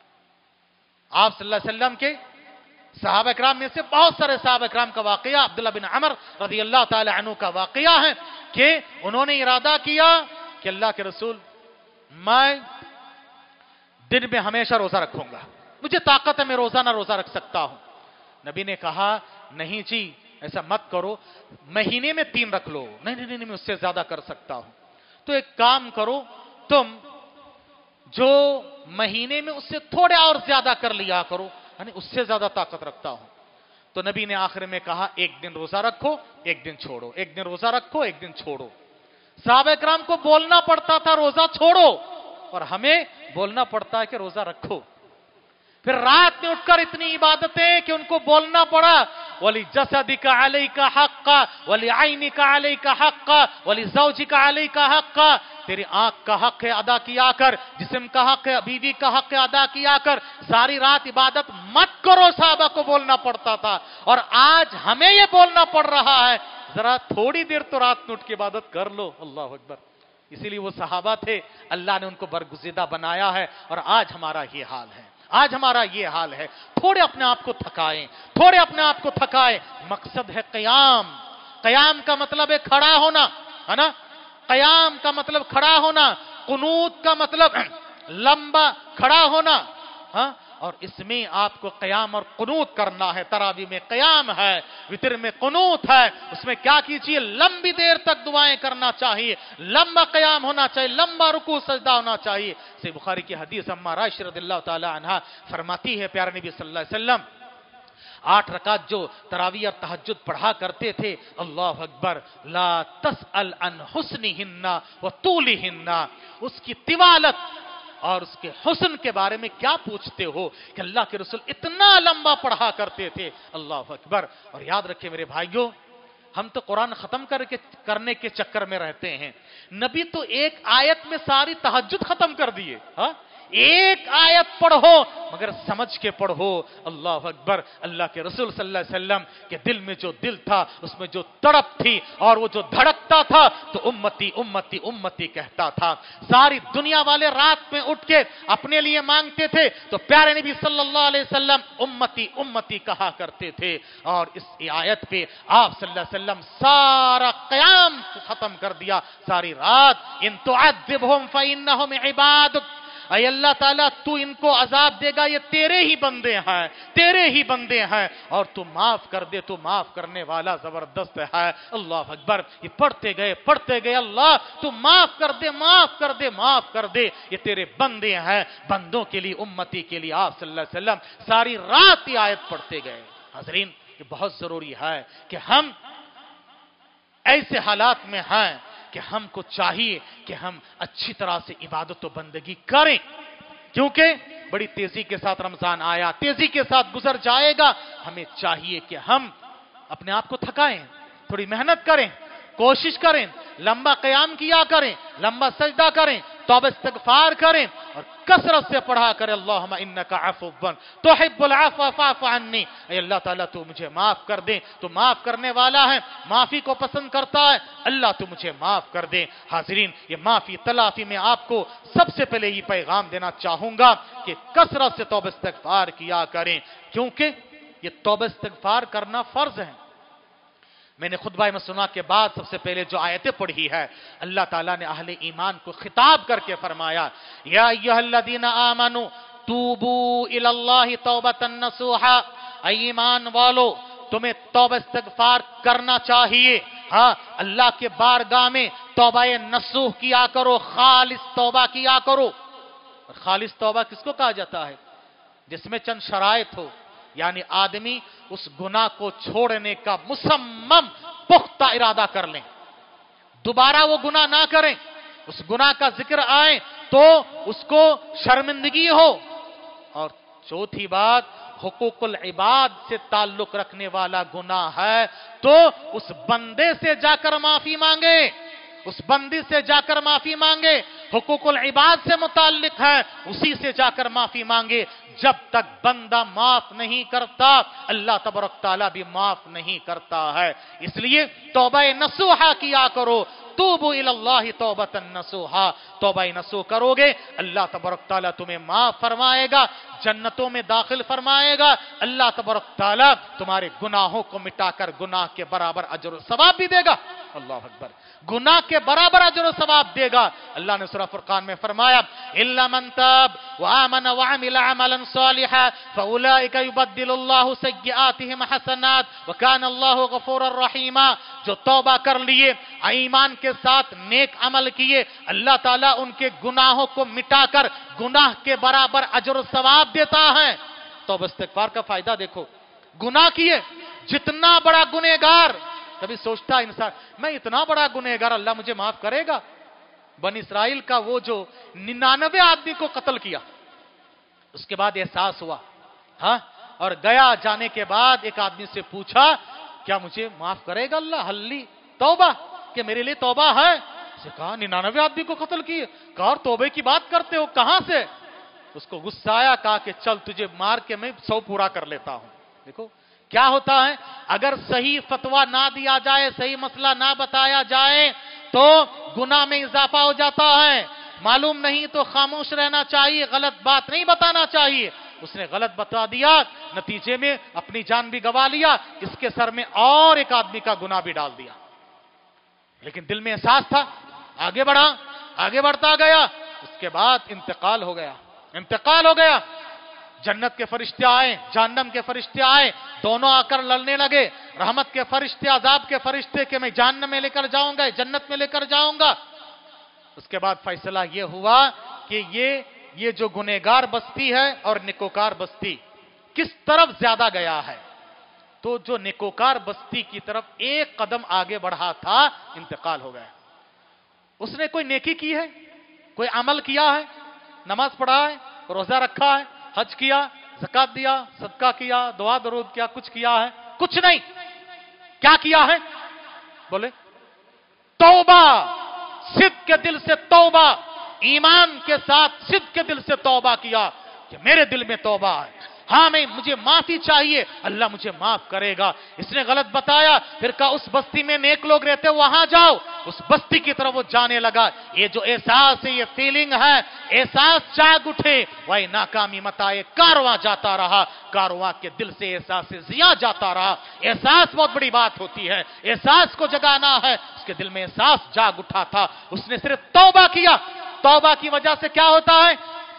آپ صلی اللہ علیہ وسلم کے صحابہ اکرام میں سے بہت سارے صحابہ اکرام کا واقعہ، عبداللہ بن عمر رضی اللہ تعالی عنہ کا واقعہ ہے کہ انہوں نے ارادہ کیا کہ اللہ کے رسول میں دن میں ہمیشہ روزہ رکھوں گا، مجھے طاقت ہے میں روزانہ روزہ رکھ سکتا ہوں۔ نبی نے کہا نہیں جی ایسا مت کرو، مہینے میں 3 رکھ لو۔ نہیں میں اس سے زیادہ کر سکتا ہوں۔ تو ایک کام کرو، تم جو مہینے میں اس سے تھوڑے اور زیادہ کر لیا کرو، یعنی اس سے زیادہ طاقت رکھتا ہوں۔ تو نبی نے آخر میں کہا ایک دن روزہ رکھو ایک دن چھوڑو، ایک دن روزہ رکھو ایک دن چھوڑو۔ صحابہ اکرام کو بولنا پڑتا تھا روزہ چھوڑو، اور ہمیں بولنا پڑتا ہے کہ روزہ رکھو۔ پھر رات میں اٹھ کر اتنی عبادتیں کہ ان کو بولنا پڑا وَلِجَسَدِكَ عَلَيْكَ حَقًّا وَلِعَيْنِكَ عَلَيْكَ حَقًّا وَلِزَوْجِكَ عَلَيْكَ حَقًّا، تیری آنکھ کا حق ہے ادا کیا کر، جسم کا حق ہے، بیوی کا حق ہے ادا کیا کر، ساری رات عبادت مت کرو، صحابہ کو بولنا پڑتا تھا۔ اور آج ہمیں یہ بولنا پڑ رہا ہے ذرا تھوڑی دیر تو رات میں اٹھ کے عبادت کر لو۔ اللہ اکبر۔ اسی لیے وہ صحابہ تھے، اللہ نے ان کو برگزیدہ بنایا ہے، اور آج ہمارا یہ حال ہے، آج ہمارا یہ حال ہے۔ تھوڑے اپنے آپ کو تھکائیں، تھوڑے اپنے آپ کو تھکائیں۔ مقصد ہے قیام، قیام کا مطلب ہے کھڑا ہونا، ہے نا؟ قیام کا مطلب کھڑا ہونا، قنوت کا مطلب لمبا کھڑا ہونا، ہاں؟ اور اس میں آپ کو قیام اور قنوت کرنا ہے۔ تراویح میں قیام ہے، وتر میں قنوت ہے، اس میں کیا کیجئے؟ لمبی دیر تک دعائیں کرنا چاہیے، لمبا قیام ہونا چاہیے، لمبا رکوع سجدہ ہونا چاہیے۔ صحیح بخاری کی حدیث اماں عائشہ رضی اللہ تعالی عنہا فرماتی ہے پیارے نبی صلی اللہ علیہ وسلم 8 رکعت جو تراویح اور تہجد پڑھا کرتے تھے، اللہ اکبر، لا تسأل عن حسنہن وطولہن، اس کی طوالت اور اس کے حسن کے بارے میں کیا پوچھتے ہو کہ اللہ کے رسول اتنا لمبا پڑھا کرتے تھے، اللہ اکبر۔ اور یاد رکھیں میرے بھائیوں، ہم تو قرآن ختم کرنے کے چکر میں رہتے ہیں، نبی تو ایک آیت میں ساری تہجد ختم کر دیے، ہاں एक आयत पढ़ो मगर समझ के पढ़ो। अल्लाह अकबर। अल्लाह के रसूल सल्लल्लाहु अलैहि वसल्लम के दिल में जो दिल था, उसमें जो तड़प थी और वो जो धड़कता था, तो उम्मती उम्मती उम्मती कहता था। सारी दुनिया वाले रात में उठ के अपने लिए मांगते थे, तो प्यारे नबी सल्लल्लाहु अलैहि वसल्लम उम्मती उम्मती कहा करते थे। और इस आयत पे आप सल्लल्लाहु अलैहि वसल्लम सारा क़याम खत्म कर दिया, सारी रात। इन तुअज़्ज़िबहुम फ़इन्नहुम इबादुक, ऐ अल्लाह ताला तू इनको अजाब देगा, ये तेरे ही बंदे हैं, तेरे ही बंदे हैं, और तू माफ कर दे, तू माफ करने वाला जबरदस्त है। अल्लाह अकबर। ये पढ़ते गए, अल्लाह तू माफ कर दे, माफ कर दे, माफ कर दे, ये तेरे बंदे हैं। बंदों के लिए, उम्मती के लिए आप सल्लल्लाहु अलैहि वसल्लम सारी रात ये आयत पढ़ते गए। हाज़रीन, ये बहुत जरूरी है कि हम ऐसे हालात में हैं कि हमको चाहिए कि हम अच्छी तरह से इबादत और बंदगी करें, क्योंकि बड़ी तेजी के साथ रमजान आया, तेजी के साथ गुजर जाएगा। हमें चाहिए कि हम अपने आप को थकाएं, थोड़ी मेहनत करें, कोशिश करें, लंबा क़याम किया करें, लंबा सजदा करें, तौबा इस्तिग़फ़ार करें और कसरत से पढ़ा करें अल्लाहुम्मा इन्नका अफ़ुव्वुन तुहिब्बुल अफ़्व फ़अफ़ु अन्नी। ऐ अल्लाह ताला तू मुझे माफ कर दे, तू माफ करने वाला है, माफी को पसंद करता है, अल्लाह तू मुझे माफ कर दे। हाज़रीन, ये माफी तलाफी में आपको सबसे पहले ये पैगाम देना चाहूंगा कि कसरत से तौबा इस्तिग़फ़ार किया करें, क्योंकि ये तौबा इस्तिग़फ़ार करना फर्ज है। मैंने खुतबा मसनूआ के बाद सबसे पहले जो आयतें पढ़ी है, अल्लाह ताला ने अहले ईमान को खिताब करके फरमाया, या अय्युहल्लज़ीना आमनू तूबू इलल्लाहि तौबतन नसूहा। ऐ ईमान वालो, तुम्हें तौबा इस्तिग़फ़ार करना चाहिए। हाँ, अल्लाह के बारगाह में तौबा नसूह किया करो, खालिस तौबा किया करो। और खालिस तौबा किसको कहा जाता है? जिसमें चंद शराइत हो, यानी आदमी उस गुनाह को छोड़ने का मुसम्मम पुख्ता इरादा कर लें, दोबारा वो गुनाह ना करें, उस गुनाह का जिक्र आए तो उसको शर्मिंदगी हो। और चौथी बात, हुकूकुल इबाद से ताल्लुक रखने वाला गुनाह है तो उस बंदे से जाकर माफी मांगे, उस बंदी से जाकर माफी मांगे। हुकूकुल इबाद से मुताल्लिक है, उसी से जाकर माफी मांगे। जब तक बंदा माफ नहीं करता, अल्लाह तबारक ताला भी माफ नहीं करता है। इसलिए तौबा नसूहा किया करो, तूबू इलल्लाहि तौबतन नसूहा। तौबा नसूह करोगे, अल्लाह तबारक ताला तुम्हें माफ फरमाएगा, जन्नतों में दाखिल फरमाएगा। अल्लाह तबारक ताला तुम्हारे गुनाहों को मिटाकर गुनाह के बराबर अजर और सवाब भी देगा। अल्लाह अकबर। गुनाह के बराबर अजर और सवाब देगा। अल्लाह ने सूरह फुरकान में फरमाया, इल्ला मन ताब व आमन व अमिला अमलन सालिहा फउलाइका युबद्दिलुल्लाहु सय्यिआतिहिम हसनात व कान अल्लाहु गफूरर रहीमा। जो तौबा कर लिए, ईमान के साथ नेक अमल किए, अल्लाह ताला उनके गुनाहों को मिटाकर गुनाह के बराबर अजर और सवाब देता है। तौबा इस्तिग़फ़ार का फायदा देखो। गुनाह किए, जितना बड़ा गुनहगार, कभी सोचता है इंसान मैं इतना बड़ा गुनहगार, अल्लाह मुझे माफ करेगा? बनी इस्राइल का वो जो 99 आदमी को कत्ल किया, उसके बाद एहसास हुआ, हाँ, और गया, जाने के बाद एक आदमी से पूछा क्या मुझे माफ करेगा अल्लाह? हल्ली तौबा, कि मेरे लिए तौबा है? उसे कहा 99 आदमी को कत्ल किए, कहा और तौबे की बात करते हो, कहां से? उसको गुस्सा आया, कहा कि चल तुझे मार के मैं 100 पूरा कर लेता हूं। देखो क्या होता है, अगर सही फतवा ना दिया जाए, सही मसला ना बताया जाए तो गुनाह में इजाफा हो जाता है। मालूम नहीं तो खामोश रहना चाहिए, गलत बात नहीं बताना चाहिए। उसने गलत बता दिया, नतीजे में अपनी जान भी गंवा लिया, इसके सर में और एक आदमी का गुनाह भी डाल दिया। लेकिन दिल में एहसास था, आगे बढ़ा, आगे बढ़ता गया, उसके बाद इंतकाल हो गया, इंतकाल हो गया। जन्नत के फरिश्ते आए, जहन्नम के फरिश्ते आए, दोनों आकर लड़ने लगे। रहमत के फरिश्ते, अजाब के फरिश्ते कि मैं जहन्नम में लेकर जाऊंगा, जन्नत में लेकर जाऊंगा। उसके बाद फैसला यह हुआ कि ये जो गुनहगार बस्ती है और नेकोकार बस्ती किस तरफ ज्यादा गया है। तो जो नेकोकार बस्ती की तरफ एक कदम आगे बढ़ा था, इंतकाल हो गया। उसने कोई नेकी की है, कोई अमल किया है, नमाज पढ़ा है, रोजा रखा है, हज किया, ज़कात दिया, सदका किया, दुआ दरूद किया, कुछ किया है? कुछ नहीं। क्या किया है? बोले तौबा, सिद्क़ के दिल से तौबा। ईमान के साथ सिद्ध के दिल से तौबा किया कि मेरे दिल में तौबा है, हाँ मुझे माफी चाहिए, अल्लाह मुझे माफ करेगा। इसने गलत बताया, फिर कहा उस बस्ती में नेक लोग रहते वहां जाओ, उस बस्ती की तरफ वो जाने लगा। ये जो एहसास है, ये फीलिंग है, एहसास जाग उठे, वही नाकामी मत आए, कारवां जाता रहा, कारवां के दिल से एहसास से जिया जाता रहा। एहसास बहुत बड़ी बात होती है, एहसास को जगाना है। उसके दिल में एहसास जाग उठा था, उसने सिर्फ तौबा किया। तौबा की वजह से क्या होता है,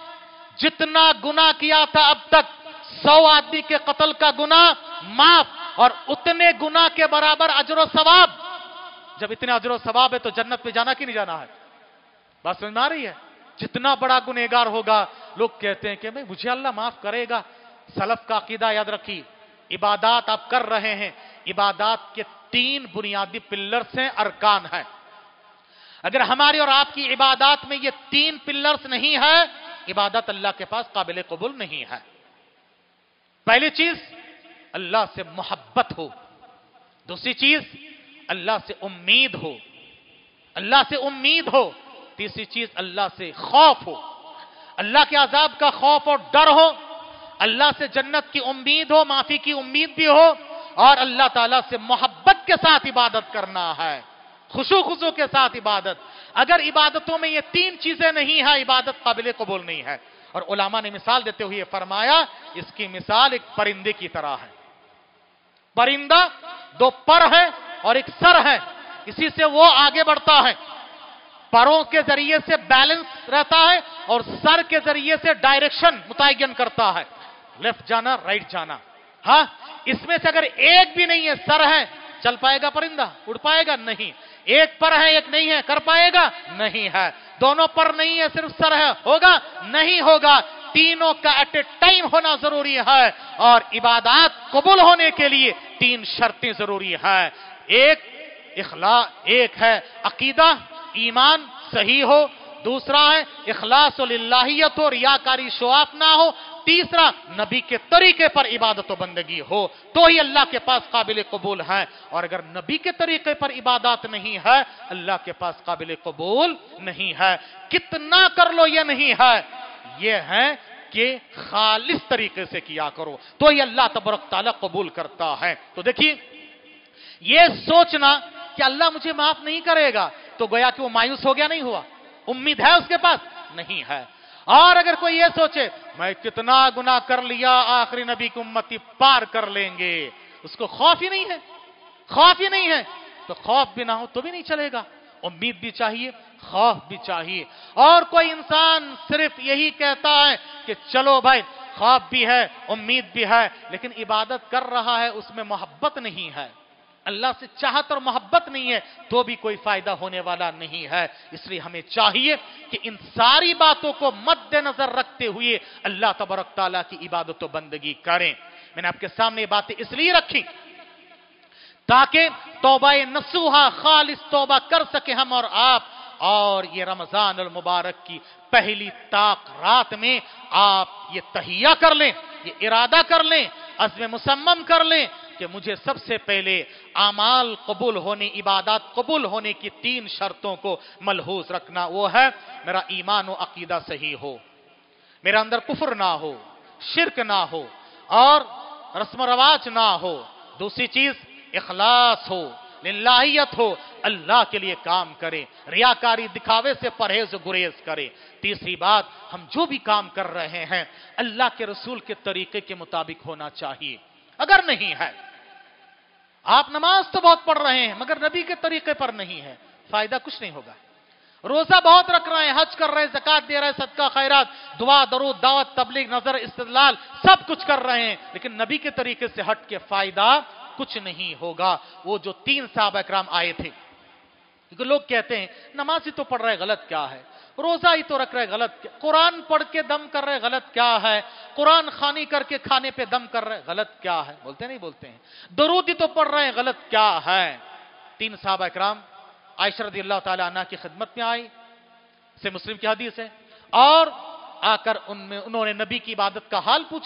जितना गुनाह किया था अब तक 100 आदमी के कत्ल का गुनाह माफ, और उतने गुनाह के बराबर अजर सवाब। जब इतने अजर सवाब है तो जन्नत में जाना कि नहीं जाना है? बात समझ में आ रही है? जितना बड़ा गुनहगार होगा, लोग कहते हैं कि भाई मुझे अल्लाह माफ करेगा। सलफ का अकीदा याद रखिए, इबादात आप कर रहे हैं, इबादात के 3 बुनियादी पिलर्स हैं, अरकान है। अगर हमारी और आपकी इबादत में ये 3 पिलर्स नहीं है, इबादत अल्लाह के पास काबिल कबूल नहीं है। पहली चीज अल्लाह से मोहब्बत हो, दूसरी चीज अल्लाह से उम्मीद हो, अल्लाह से उम्मीद हो, तीसरी चीज अल्लाह से खौफ हो, अल्लाह के अजाब का खौफ और डर हो, अल्लाह से जन्नत की उम्मीद हो, माफी की उम्मीद भी हो, और अल्लाह ताला से मोहब्बत के साथ इबादत करना है, खुशू के साथ इबादत। अगर इबादतों में ये 3 चीजें नहीं है, इबादत काबिल कबूल नहीं है। और उलामा ने मिसाल देते हुए फरमाया, इसकी मिसाल एक परिंदे की तरह है। परिंदा 2 पर है और एक सर है, इसी से वो आगे बढ़ता है। परों के जरिए से बैलेंस रहता है और सर के जरिए से डायरेक्शन मुतय्यन करता है, लेफ्ट जाना राइट जाना। हाँ, इसमें से अगर एक भी नहीं है, सर है, चल पाएगा परिंदा? उड़ पाएगा? नहीं। एक पर है एक नहीं है, कर पाएगा? नहीं है। दोनों पर नहीं है, सिर्फ सर है, होगा? नहीं होगा। तीनों का एट ए टाइम होना जरूरी है, और इबादत कबूल होने के लिए 3 शर्तें जरूरी है। एक है अकीदा, ईमान सही हो, दूसरा है इखलास और लिल्लाहियत हो, रियाकारी शोआफ ना हो, तीसरा नबी के तरीके पर इबादत और बंदगी हो, तो ही अल्लाह के पास काबिल कबूल है। और अगर नबी के तरीके पर इबादत नहीं है, अल्लाह के पास काबिल कबूल नहीं है। कितना कर लो ये नहीं है, ये है कि खालिस तरीके से किया करो, तो ही अल्लाह तबारक तआला कबूल करता है। तो देखिए, ये सोचना कि अल्लाह मुझे माफ नहीं करेगा, तो गोया कि वो मायूस हो गया, नहीं हुआ? उम्मीद है उसके पास? नहीं है। और अगर कोई ये सोचे मैं कितना गुनाह कर लिया, आखिरी नबी की उम्मती पार कर लेंगे, उसको खौफ ही नहीं है, खौफ ही नहीं है, तो खौफ भी ना हो तो भी नहीं चलेगा। उम्मीद भी चाहिए, खौफ भी चाहिए। और कोई इंसान सिर्फ यही कहता है कि चलो भाई खौफ भी है, उम्मीद भी है, लेकिन इबादत कर रहा है, उसमें मोहब्बत नहीं है, अल्लाह से चाहत और मोहब्बत नहीं है, तो भी कोई फायदा होने वाला नहीं है। इसलिए हमें चाहिए कि इन सारी बातों को मद्देनजर रखते हुए अल्लाह तबारक तआला की इबादत और बंदगी करें। मैंने आपके सामने बातें इसलिए रखी ताकि तौबा नसूहा खालिस तौबा कर सके हम और आप, और ये रमजान अल मुबारक की पहली ताक रात में आप ये तहिया कर लें, ये इरादा कर लें, अज़्म मुसम्मम कर लें कि मुझे सबसे पहले आमाल कबूल होने, इबादत कबूल होने की 3 शर्तों को मलहूज रखना। वो है मेरा ईमान व अकीदा सही हो, मेरा अंदर कुफ्र ना हो, शिरक ना हो, और रस्म रवाज ना हो। दूसरी चीज इखलास हो, लिल्लाहियत हो, अल्लाह के लिए काम करें, रियाकारी दिखावे से परहेज गुरेज करें। तीसरी बात, हम जो भी काम कर रहे हैं अल्लाह के रसूल के तरीके के मुताबिक होना चाहिए। अगर नहीं है, आप नमाज तो बहुत पढ़ रहे हैं मगर नबी के तरीके पर नहीं है, फायदा कुछ नहीं होगा। रोजा बहुत रख रहे हैं, हज कर रहे हैं, ज़कात दे रहे हैं, सदका खैरात, दुआ दरूद दावत तबलीग नजर इस्तिदलाल सब कुछ कर रहे हैं, लेकिन नबी के तरीके से हट के फायदा कुछ नहीं होगा। वो जो 3 सहाबा इकराम आए थे, क्योंकि लोग कहते हैं नमाज ही तो पढ़ रहे, गलत क्या है? रोजा ही तो रख रहे, गलत क्या? कुरान पढ़ के दम कर रहे, गलत क्या है? कुरान खानी करके खाने पे दम कर रहे, गलत क्या है? बोलते नहीं बोलते हैं? दरूद ही तो पढ़ रहे हैं, गलत क्या है? 3 सहाबा इकराम आयशा रज़ियल्लाहु ताला अन्हा की खिदमत में आई, से मुस्लिम की हदीस है, और आकर उन्होंने नबी की इबादत का हाल पूछा,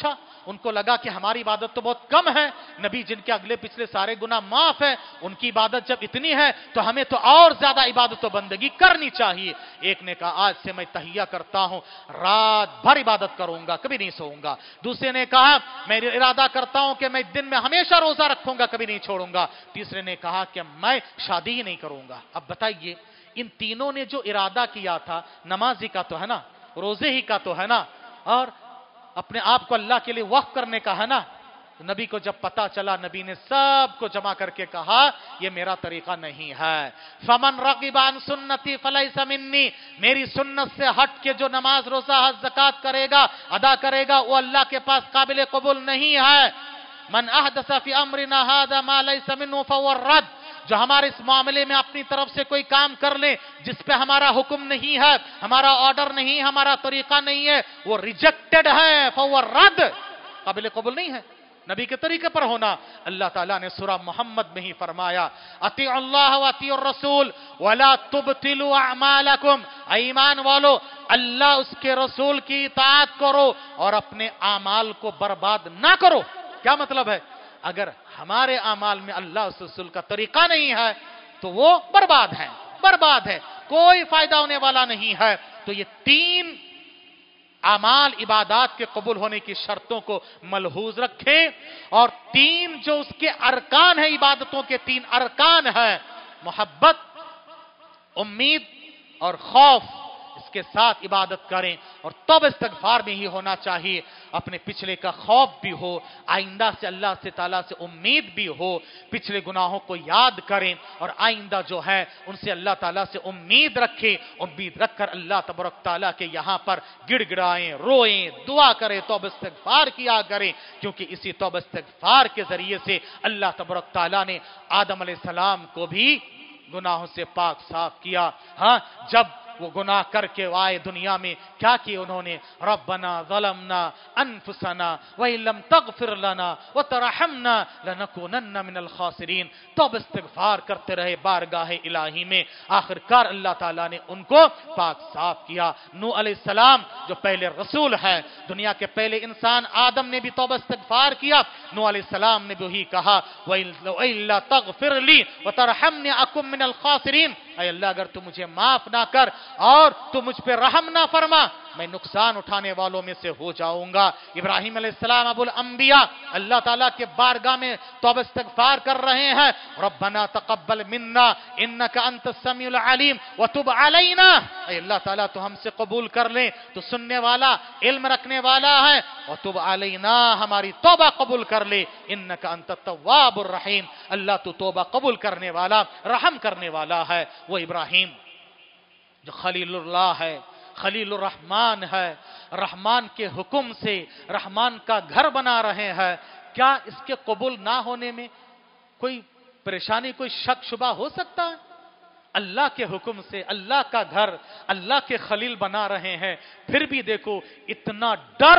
ان کو لگا کہ ہماری عبادت تو بہت کم ہے، نبی جن کے اگلے پچھلے سارے گناہ معاف ہے، ان کی عبادت جب اتنی ہے تو ہمیں تو اور زیادہ عبادت و بندگی کرنی چاہیے۔ ایک نے کہا آج سے میں تہیہ کرتا ہوں رات بھر عبادت کروں گا، کبھی نہیں سوؤں گا۔ دوسرے نے کہا میں ارادہ کرتا ہوں کہ میں دن میں ہمیشہ روزہ رکھوں گا، کبھی نہیں چھوڑوں گا۔ تیسرے نے کہا کہ میں شادی ہی نہیں کروں گا۔ اب بتائیے ان تینوں نے جو ارادہ کیا تھا، نمازی کا تو ہے نا، روزے ہی کا تو ہے نا، اور اپنے آپ کو اللہ کے لیے وقف کرنے کا ہے نا، نبی کو جب پتا چلا نبی نے سب کو جمع کر کے کہا یہ میرا طریقہ نہیں ہے۔ فمن رغب عن سنتی فلیس منی، میری سنت سے ہٹ کے جو نماز روزہ حج زکات کرے گا، ادا کرے گا، وہ اللہ کے پاس قابل قبول نہیں ہے۔ من احدث فی امرنا ھذا ما لیس منہ فہو رد، جو ہمارے اس معاملے میں اپنی طرف سے کوئی کام کر لے جس پہ ہمارا حکم نہیں ہے، ہمارا آرڈر نہیں، ہمارا طریقہ نہیں ہے، وہ ریجیکٹڈ ہے، فہو رد، قابل قبول نہیں ہے۔ نبی کے طریقے پر ہونا، اللہ تعالیٰ نے سورہ محمد میں ہی فرمایا اطیعوا اللہ و اطیعوا الرسول ولا تبطلوا اعمالکم، ایمان والو اللہ اس کے رسول کی اطاعت کرو اور اپنے اعمال کو برباد نہ کرو۔ کیا مطلب ہے؟ اگر ہمارے اعمال میں اللہ اس رسول کا طریقہ نہیں ہے تو وہ برباد ہے، برباد ہے، کوئی فائدہ ہونے والا نہیں ہے۔ تو یہ تین اعمال عبادات کے قبول ہونے کی شرطوں کو ملحوظ رکھیں، اور تین جو اس کے ارکان ہیں، عبادتوں کے تین ارکان ہیں، محبت، امید اور خوف، اس کے ساتھ عبادت کریں۔ اور توبہ استغفار میں ہی ہونا چاہیے، اپنے پچھلے کا خوف بھی ہو، آئندہ سے اللہ سے تعالیٰ سے امید بھی ہو، پچھلے گناہوں کو یاد کریں اور آئندہ جو ہے ان سے اللہ تعالیٰ سے امید رکھیں، امید رکھ کر اللہ تبارک تعالیٰ کے یہاں پر گڑ گڑائیں، روئیں، دعا کریں، توبہ استغفار کیا کریں، کیونکہ اسی توبہ استغفار کے ذریعے سے اللہ تبارک تعالیٰ نے آدم علیہ السلام کو بھی گناہوں سے پاک صاف کیا۔ ہاں، جب وہ گناہ کر کے آئے دنیا میں کیا کیا انہوں نے؟ ربنا ظلمنا انفسنا وَإِن لَّمْ تَغْفِرْ لَنَا وَتَرْحَمْنَا لَنَكُونَنَّ مِنَ الْخَاسِرِينَ، توبہ استغفار کرتے رہے بارگاہ الہی میں، آخرکار اللہ تعالیٰ نے ان کو پاک صاف کیا۔ نوح علیہ السلام جو پہلے رسول ہے، دنیا کے پہلے انسان آدم نے بھی توبہ استغفار کیا، نوح علیہ السلام نے بھی وہی کہا وَإِلَّا تَغْفِرْ لِي وَتَرْحَمْنِي أَكُن مِّنَ الْخَاسِرِينَ، اے اللہ اگر تو مجھے معاف نہ کر اور تو مجھ پہ رحم نہ فرما، میں نقصان اٹھانے والوں میں سے ہو جاؤں گا۔ ابراہیم علیہ السلام ابو الانبیاء اللہ تعالیٰ کے بارگاہ میں توبہ استغفار کر رہے ہیں، ربنا تقبل منا انک انت السمیع العلیم وتب علینا، اے اللہ تعالیٰ تو ہم سے قبول کر لیں، تو سننے والا، علم رکھنے والا ہے، وتب علینا ہماری توبہ قبول کر لے، انک انت التواب الرحیم، اللہ تو توبہ قبول کرنے والا، رحم کرنے والا ہے۔ وہ ابراہیم جو خلیل اللہ ہے، خلیل الرحمن ہے، رحمان کے حکم سے رحمان کا گھر بنا رہے ہیں، کیا اس کے قبول نہ ہونے میں کوئی پریشانی، کوئی شک شبہ ہو سکتا ہے؟ اللہ کے حکم سے اللہ کا گھر، اللہ کے خلیل بنا رہے ہیں، پھر بھی دیکھو اتنا ڈر،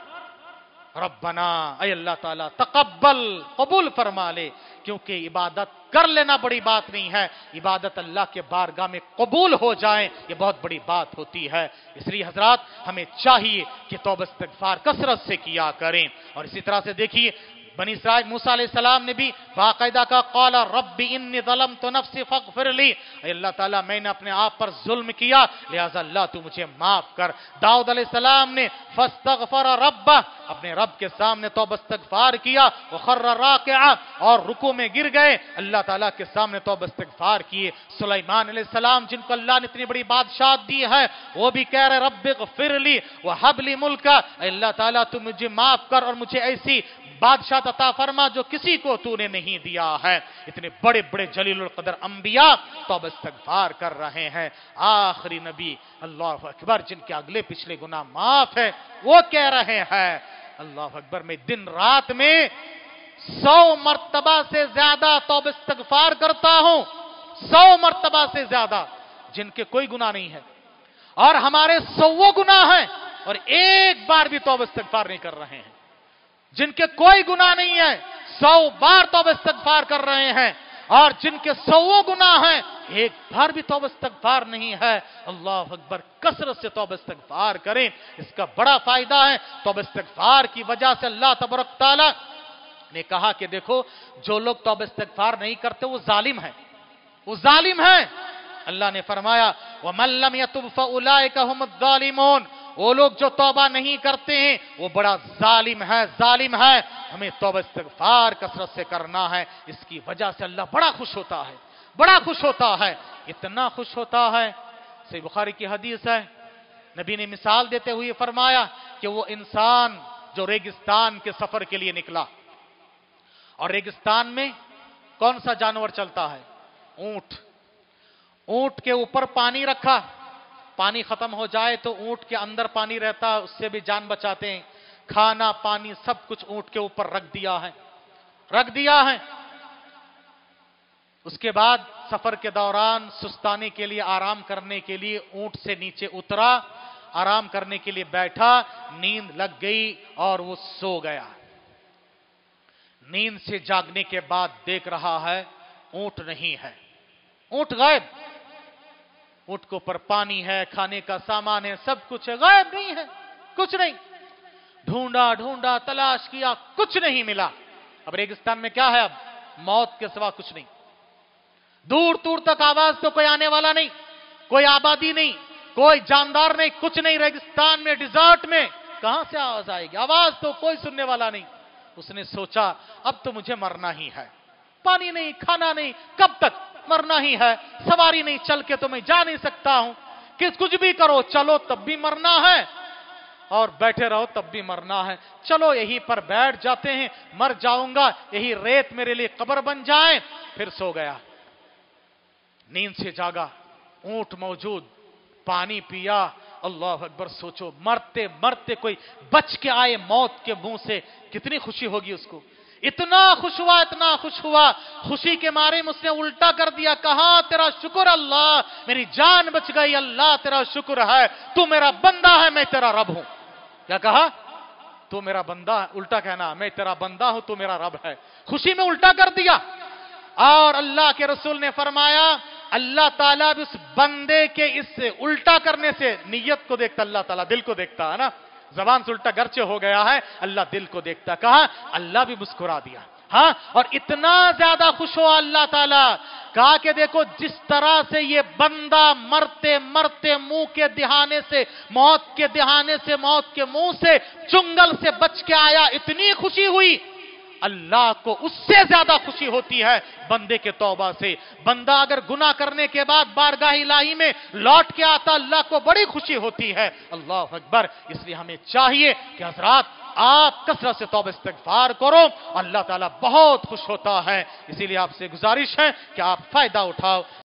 ربنا اے اللہ تعالیٰ تقبل، قبول فرما لے، کیونکہ عبادت کر لینا بڑی بات نہیں ہے، عبادت اللہ کے بارگاہ میں قبول ہو جائیں یہ بہت بڑی بات ہوتی ہے۔ اس لیے حضرات ہمیں چاہیے کہ توبہ استغفار کثرت سے کیا کریں۔ اور اسی طرح سے دیکھیے بنی اسرائیل موسیٰ علیہ السلام نے بھی باقاعدہ کا قال رب انی ظلمت نفسی فاغفر لی، اے اللہ تعالیٰ میں نے اپنے آپ پر ظلم کیا لہذا اللہ تو مجھے معاف کر۔ داؤد علیہ السلام نے فاستغفر ربہ، اپنے رب کے سامنے توبہ استغفار کیا، وخر راکعا، اور رکوع میں گر گئے، اللہ تعالیٰ کے سامنے توبہ استغفار کیے۔ سلیمان علیہ السلام جن کو اللہ نے اتنی بڑی بادشاہت دی ہے، وہ بھی کہہ رہے رب اغفر لی وہب لی ملکا، اے اللہ تعالیٰ تو مجھے معاف کر اور مجھے ایسی بادشاہ عطا فرما جو کسی کو تو نے نہیں دیا ہے۔ اتنے بڑے بڑے جلیل القدر انبیاء توبہ استغفار کر رہے ہیں۔ آخری نبی اللہ اکبر جن کے اگلے پچھلے گناہ معاف ہے، وہ کہہ رہے ہیں اللہ اکبر میں دن رات میں 100 مرتبہ سے زیادہ توبہ استغفار کرتا ہوں، 100 مرتبہ سے زیادہ، جن کے کوئی گناہ نہیں ہے، اور ہمارے 100 گناہ ہیں اور ایک بار بھی توبہ استغفار نہیں کر رہے ہیں۔ جن کے کوئی گناہ نہیں ہے 100 بار توبہ استغفار کر رہے ہیں، اور جن کے 100 गुनाह हैं, एक बार भी तौबा इस्तगफार नहीं है. अल्लाह अकबर. कसरत से तौबा इस्तगफार करें, इसका बड़ा फायदा है. तौबा इस्तगफार की वजह से अल्लाह तबारक तआला ने कहा कि देखो, जो लोग तौबा इस्तगफार नहीं करते वो जालिम है, वो जालिम है. अल्लाह ने फरमाया वमन लम यतुब फउलाइका हुमुज़्ज़ालिमून. वो लोग जो तौबा नहीं करते हैं वो बड़ा जालिम है, जालिम है. हमें तौबा इस्तगफार कसरत से करना है. इसकी वजह से अल्लाह बड़ा खुश होता है, बड़ा खुश होता है. इतना खुश होता है, सही बुखारी की हदीस है, नबी ने मिसाल देते हुए फरमाया कि वो इंसान जो रेगिस्तान के सफर के लिए निकला, और रेगिस्तान में कौन सा जानवर चलता है? ऊंट. ऊंट के ऊपर पानी रखा, पानी खत्म हो जाए तो ऊंट के अंदर पानी रहता है, उससे भी जान बचाते हैं. खाना पानी सब कुछ ऊंट के ऊपर रख दिया है, रख दिया है. उसके बाद सफर के दौरान सुस्ताने के लिए, आराम करने के लिए ऊंट से नीचे उतरा, आराम करने के लिए बैठा, नींद लग गई और वो सो गया. नींद से जागने के बाद देख रहा है ऊंट नहीं है, ऊंट गायब. ऊंट के ऊपर पानी है, खाने का सामान है, सब कुछ है, गायब नहीं है, कुछ नहीं. ढूंढा ढूंढा, तलाश किया, कुछ नहीं मिला. अब रेगिस्तान में क्या है? अब मौत के सिवा कुछ नहीं. दूर दूर तक आवाज तो कोई आने वाला नहीं, कोई आबादी नहीं, कोई जानदार नहीं, कुछ नहीं. रेगिस्तान में, डिजर्ट में कहां से आवाज आएगी? आवाज तो कोई सुनने वाला नहीं. उसने सोचा अब तो मुझे मरना ही है, पानी नहीं, खाना नहीं, कब तक मरना ही है. सवारी नहीं, चल के तो मैं जा नहीं सकता हूं, कि कुछ भी करो, चलो तब भी मरना है, और बैठे रहो तब भी मरना है. चलो यहीं पर बैठ जाते हैं, मर जाऊंगा, यही रेत मेरे लिए कब्र बन जाए. फिर सो गया, नींद से जागा, ऊंट मौजूद, पानी पिया. अल्लाह अकबर. सोचो मरते मरते कोई बच के आए मौत के मुंह से, कितनी खुशी होगी उसको. इतना खुश हुआ, इतना खुश हुआ, खुशी के मारे मुझसे उल्टा कर दिया. कहा तेरा शुक्र अल्लाह, मेरी जान बच गई, अल्लाह तेरा शुक्र है, तू मेरा बंदा है, मैं तेरा रब हूं. क्या कहा? तू मेरा बंदा है. उल्टा कहना, मैं तेरा बंदा हूं, तू मेरा रब है. खुशी में उल्टा कर दिया. और अल्लाह के रसूल ने फरमाया अल्लाह ताला भी उस बंदे के इस उल्टा करने से, नियत को देखता अल्लाह ताला, दिल को देखता है ना. जबान से उल्टा गर्चे हो गया है, अल्लाह दिल को देखता. कहा अल्लाह भी मुस्कुरा दिया. हाँ, और इतना ज्यादा खुश हुआ अल्लाह ताला, कहा कि देखो जिस तरह से ये बंदा मरते मरते मुंह के दिहाने से, मौत के दिहाने से, मौत के मुंह से, चुंगल से बच के आया, इतनी खुशी हुई. अल्लाह को उससे ज्यादा खुशी होती है बंदे के तौबा से. बंदा अगर गुनाह करने के बाद बारगाह इलाही में लौट के आता, अल्लाह को बड़ी खुशी होती है. अल्लाह अकबर. इसलिए हमें चाहिए कि हजरात आप कसरत से तौबा इस्तगफार करो, अल्लाह ताला बहुत खुश होता है. इसीलिए आपसे गुजारिश है कि आप फायदा उठाओ.